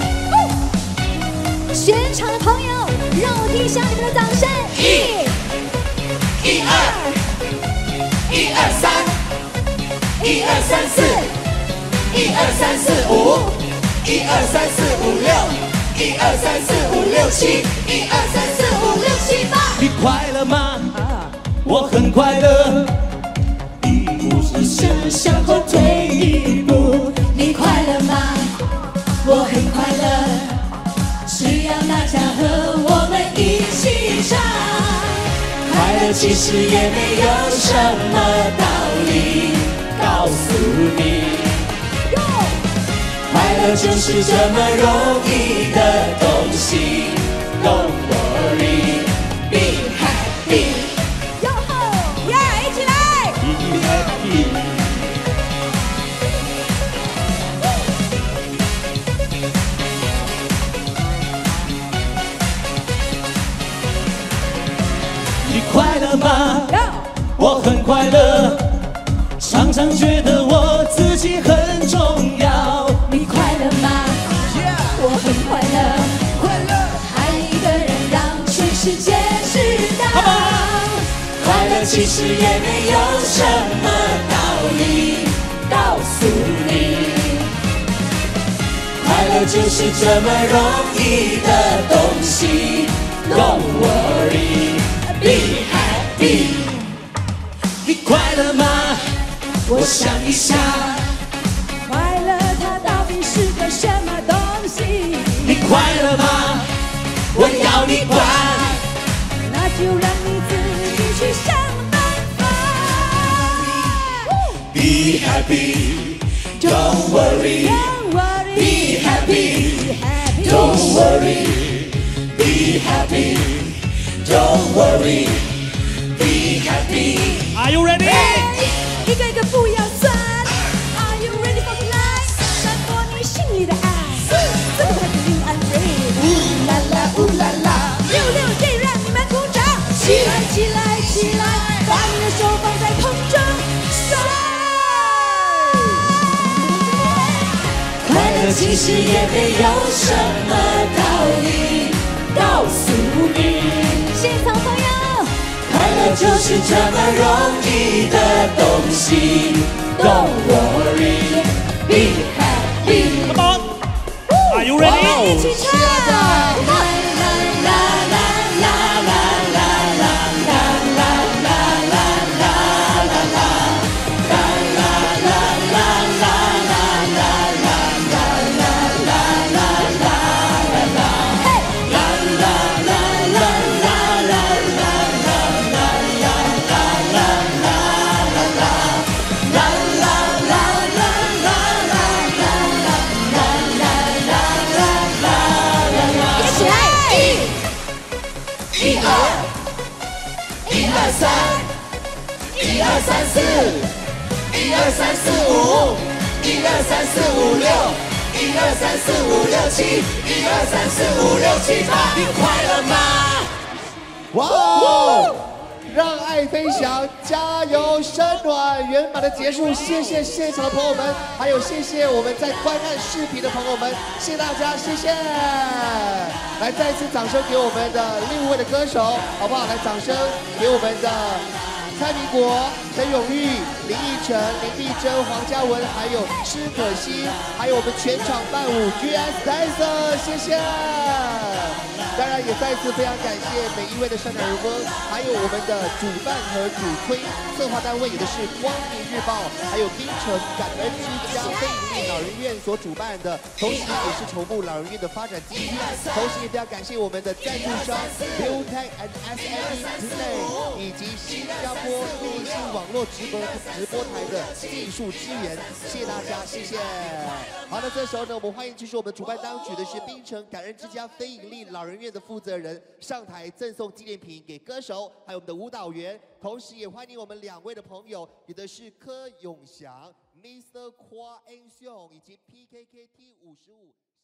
[SPEAKER 19] 现场的朋友，让我听一下你们的掌声。一、一二、一二三、一二三四、一二三四五、一二三四五六。一二三四五六七，一二三四五六七八。
[SPEAKER 12] 你快乐吗？我很快乐。
[SPEAKER 15] 一步一向向后退一步，你快乐吗？我很快乐。只要大家和我们一起唱，快乐其实也没有什么道理，告诉你。快乐就是这么容易的东西 ，Don't worry, be happy。
[SPEAKER 19] 哟吼，耶，一起来
[SPEAKER 12] ，Be happy。你快乐吗？我很快乐，常常觉得我自己很重要。
[SPEAKER 15] 你快乐吗？
[SPEAKER 19] Yeah.
[SPEAKER 15] 我很快乐，
[SPEAKER 19] 快乐，
[SPEAKER 15] 爱一个人让全世界知道。快乐其实也没有什么道理，告诉你，快乐就是这么容易的东西。Don't worry, be happy。
[SPEAKER 12] 你快乐吗？
[SPEAKER 15] 我想一下。
[SPEAKER 19] 快乐它到底是个什么东西？
[SPEAKER 12] 你快乐吗？我要你管。
[SPEAKER 19] 那就让你自己去想办法。
[SPEAKER 12] Be happy, don't worry. Be happy, don't worry. Be happy, don't worry. Be happy. Are you ready?
[SPEAKER 19] 一个一个不要算。Are you ready for tonight？ 闪过你心里的爱，这么快就令安慰。呜啦啦，呜啦啦，六六夜让你们鼓掌，起来起来起来，把你的手放在空中甩。
[SPEAKER 15] 快乐其实也没有什么道理，告诉你。
[SPEAKER 19] 现场朋友。
[SPEAKER 15] 快乐就是这么容易的东西 ，Don't worry, be happy.
[SPEAKER 12] Come on, are you ready?
[SPEAKER 19] 一起唱。 三四，一二三四五，一二三四五六，一二三四五六七，一二三四五六七八，你快乐吗？
[SPEAKER 11] 哇哦！让爱飞翔，加油生暖，圆满的结束。谢谢现场的朋友们，还有谢谢我们在观看视频的朋友们，谢谢大家，谢谢。来，再次掌声给我们的六位的歌手，好不好？来，掌声给我们的蔡明国、陈永玉、林奕晨、林丽珍、黄嘉文，还有施可欣，还有我们全场伴舞 G S Dancer， 谢谢。当然也再次非常感谢每一位的善男人翁，还有我们的主办和主推策划单位，也就是光明日报，还有槟城感恩之家非营利老人院所主办的，同时也是筹部老人院的发展基金。同时也非常感谢我们的赞助商 Beautech and S M E Play 以及新加坡立信网络直播直播台的技术支援，谢谢大家，谢谢。好的，这时候呢，我们欢迎继续我们主办当局的是槟城感恩之家非营利老人院的负责人上台赠送纪念品给歌手，还有我们的舞蹈员。同时也欢迎我们两位的朋友，有的是柯永祥 Mister Kwa Eng Xiong 以及 P K K T 五十五。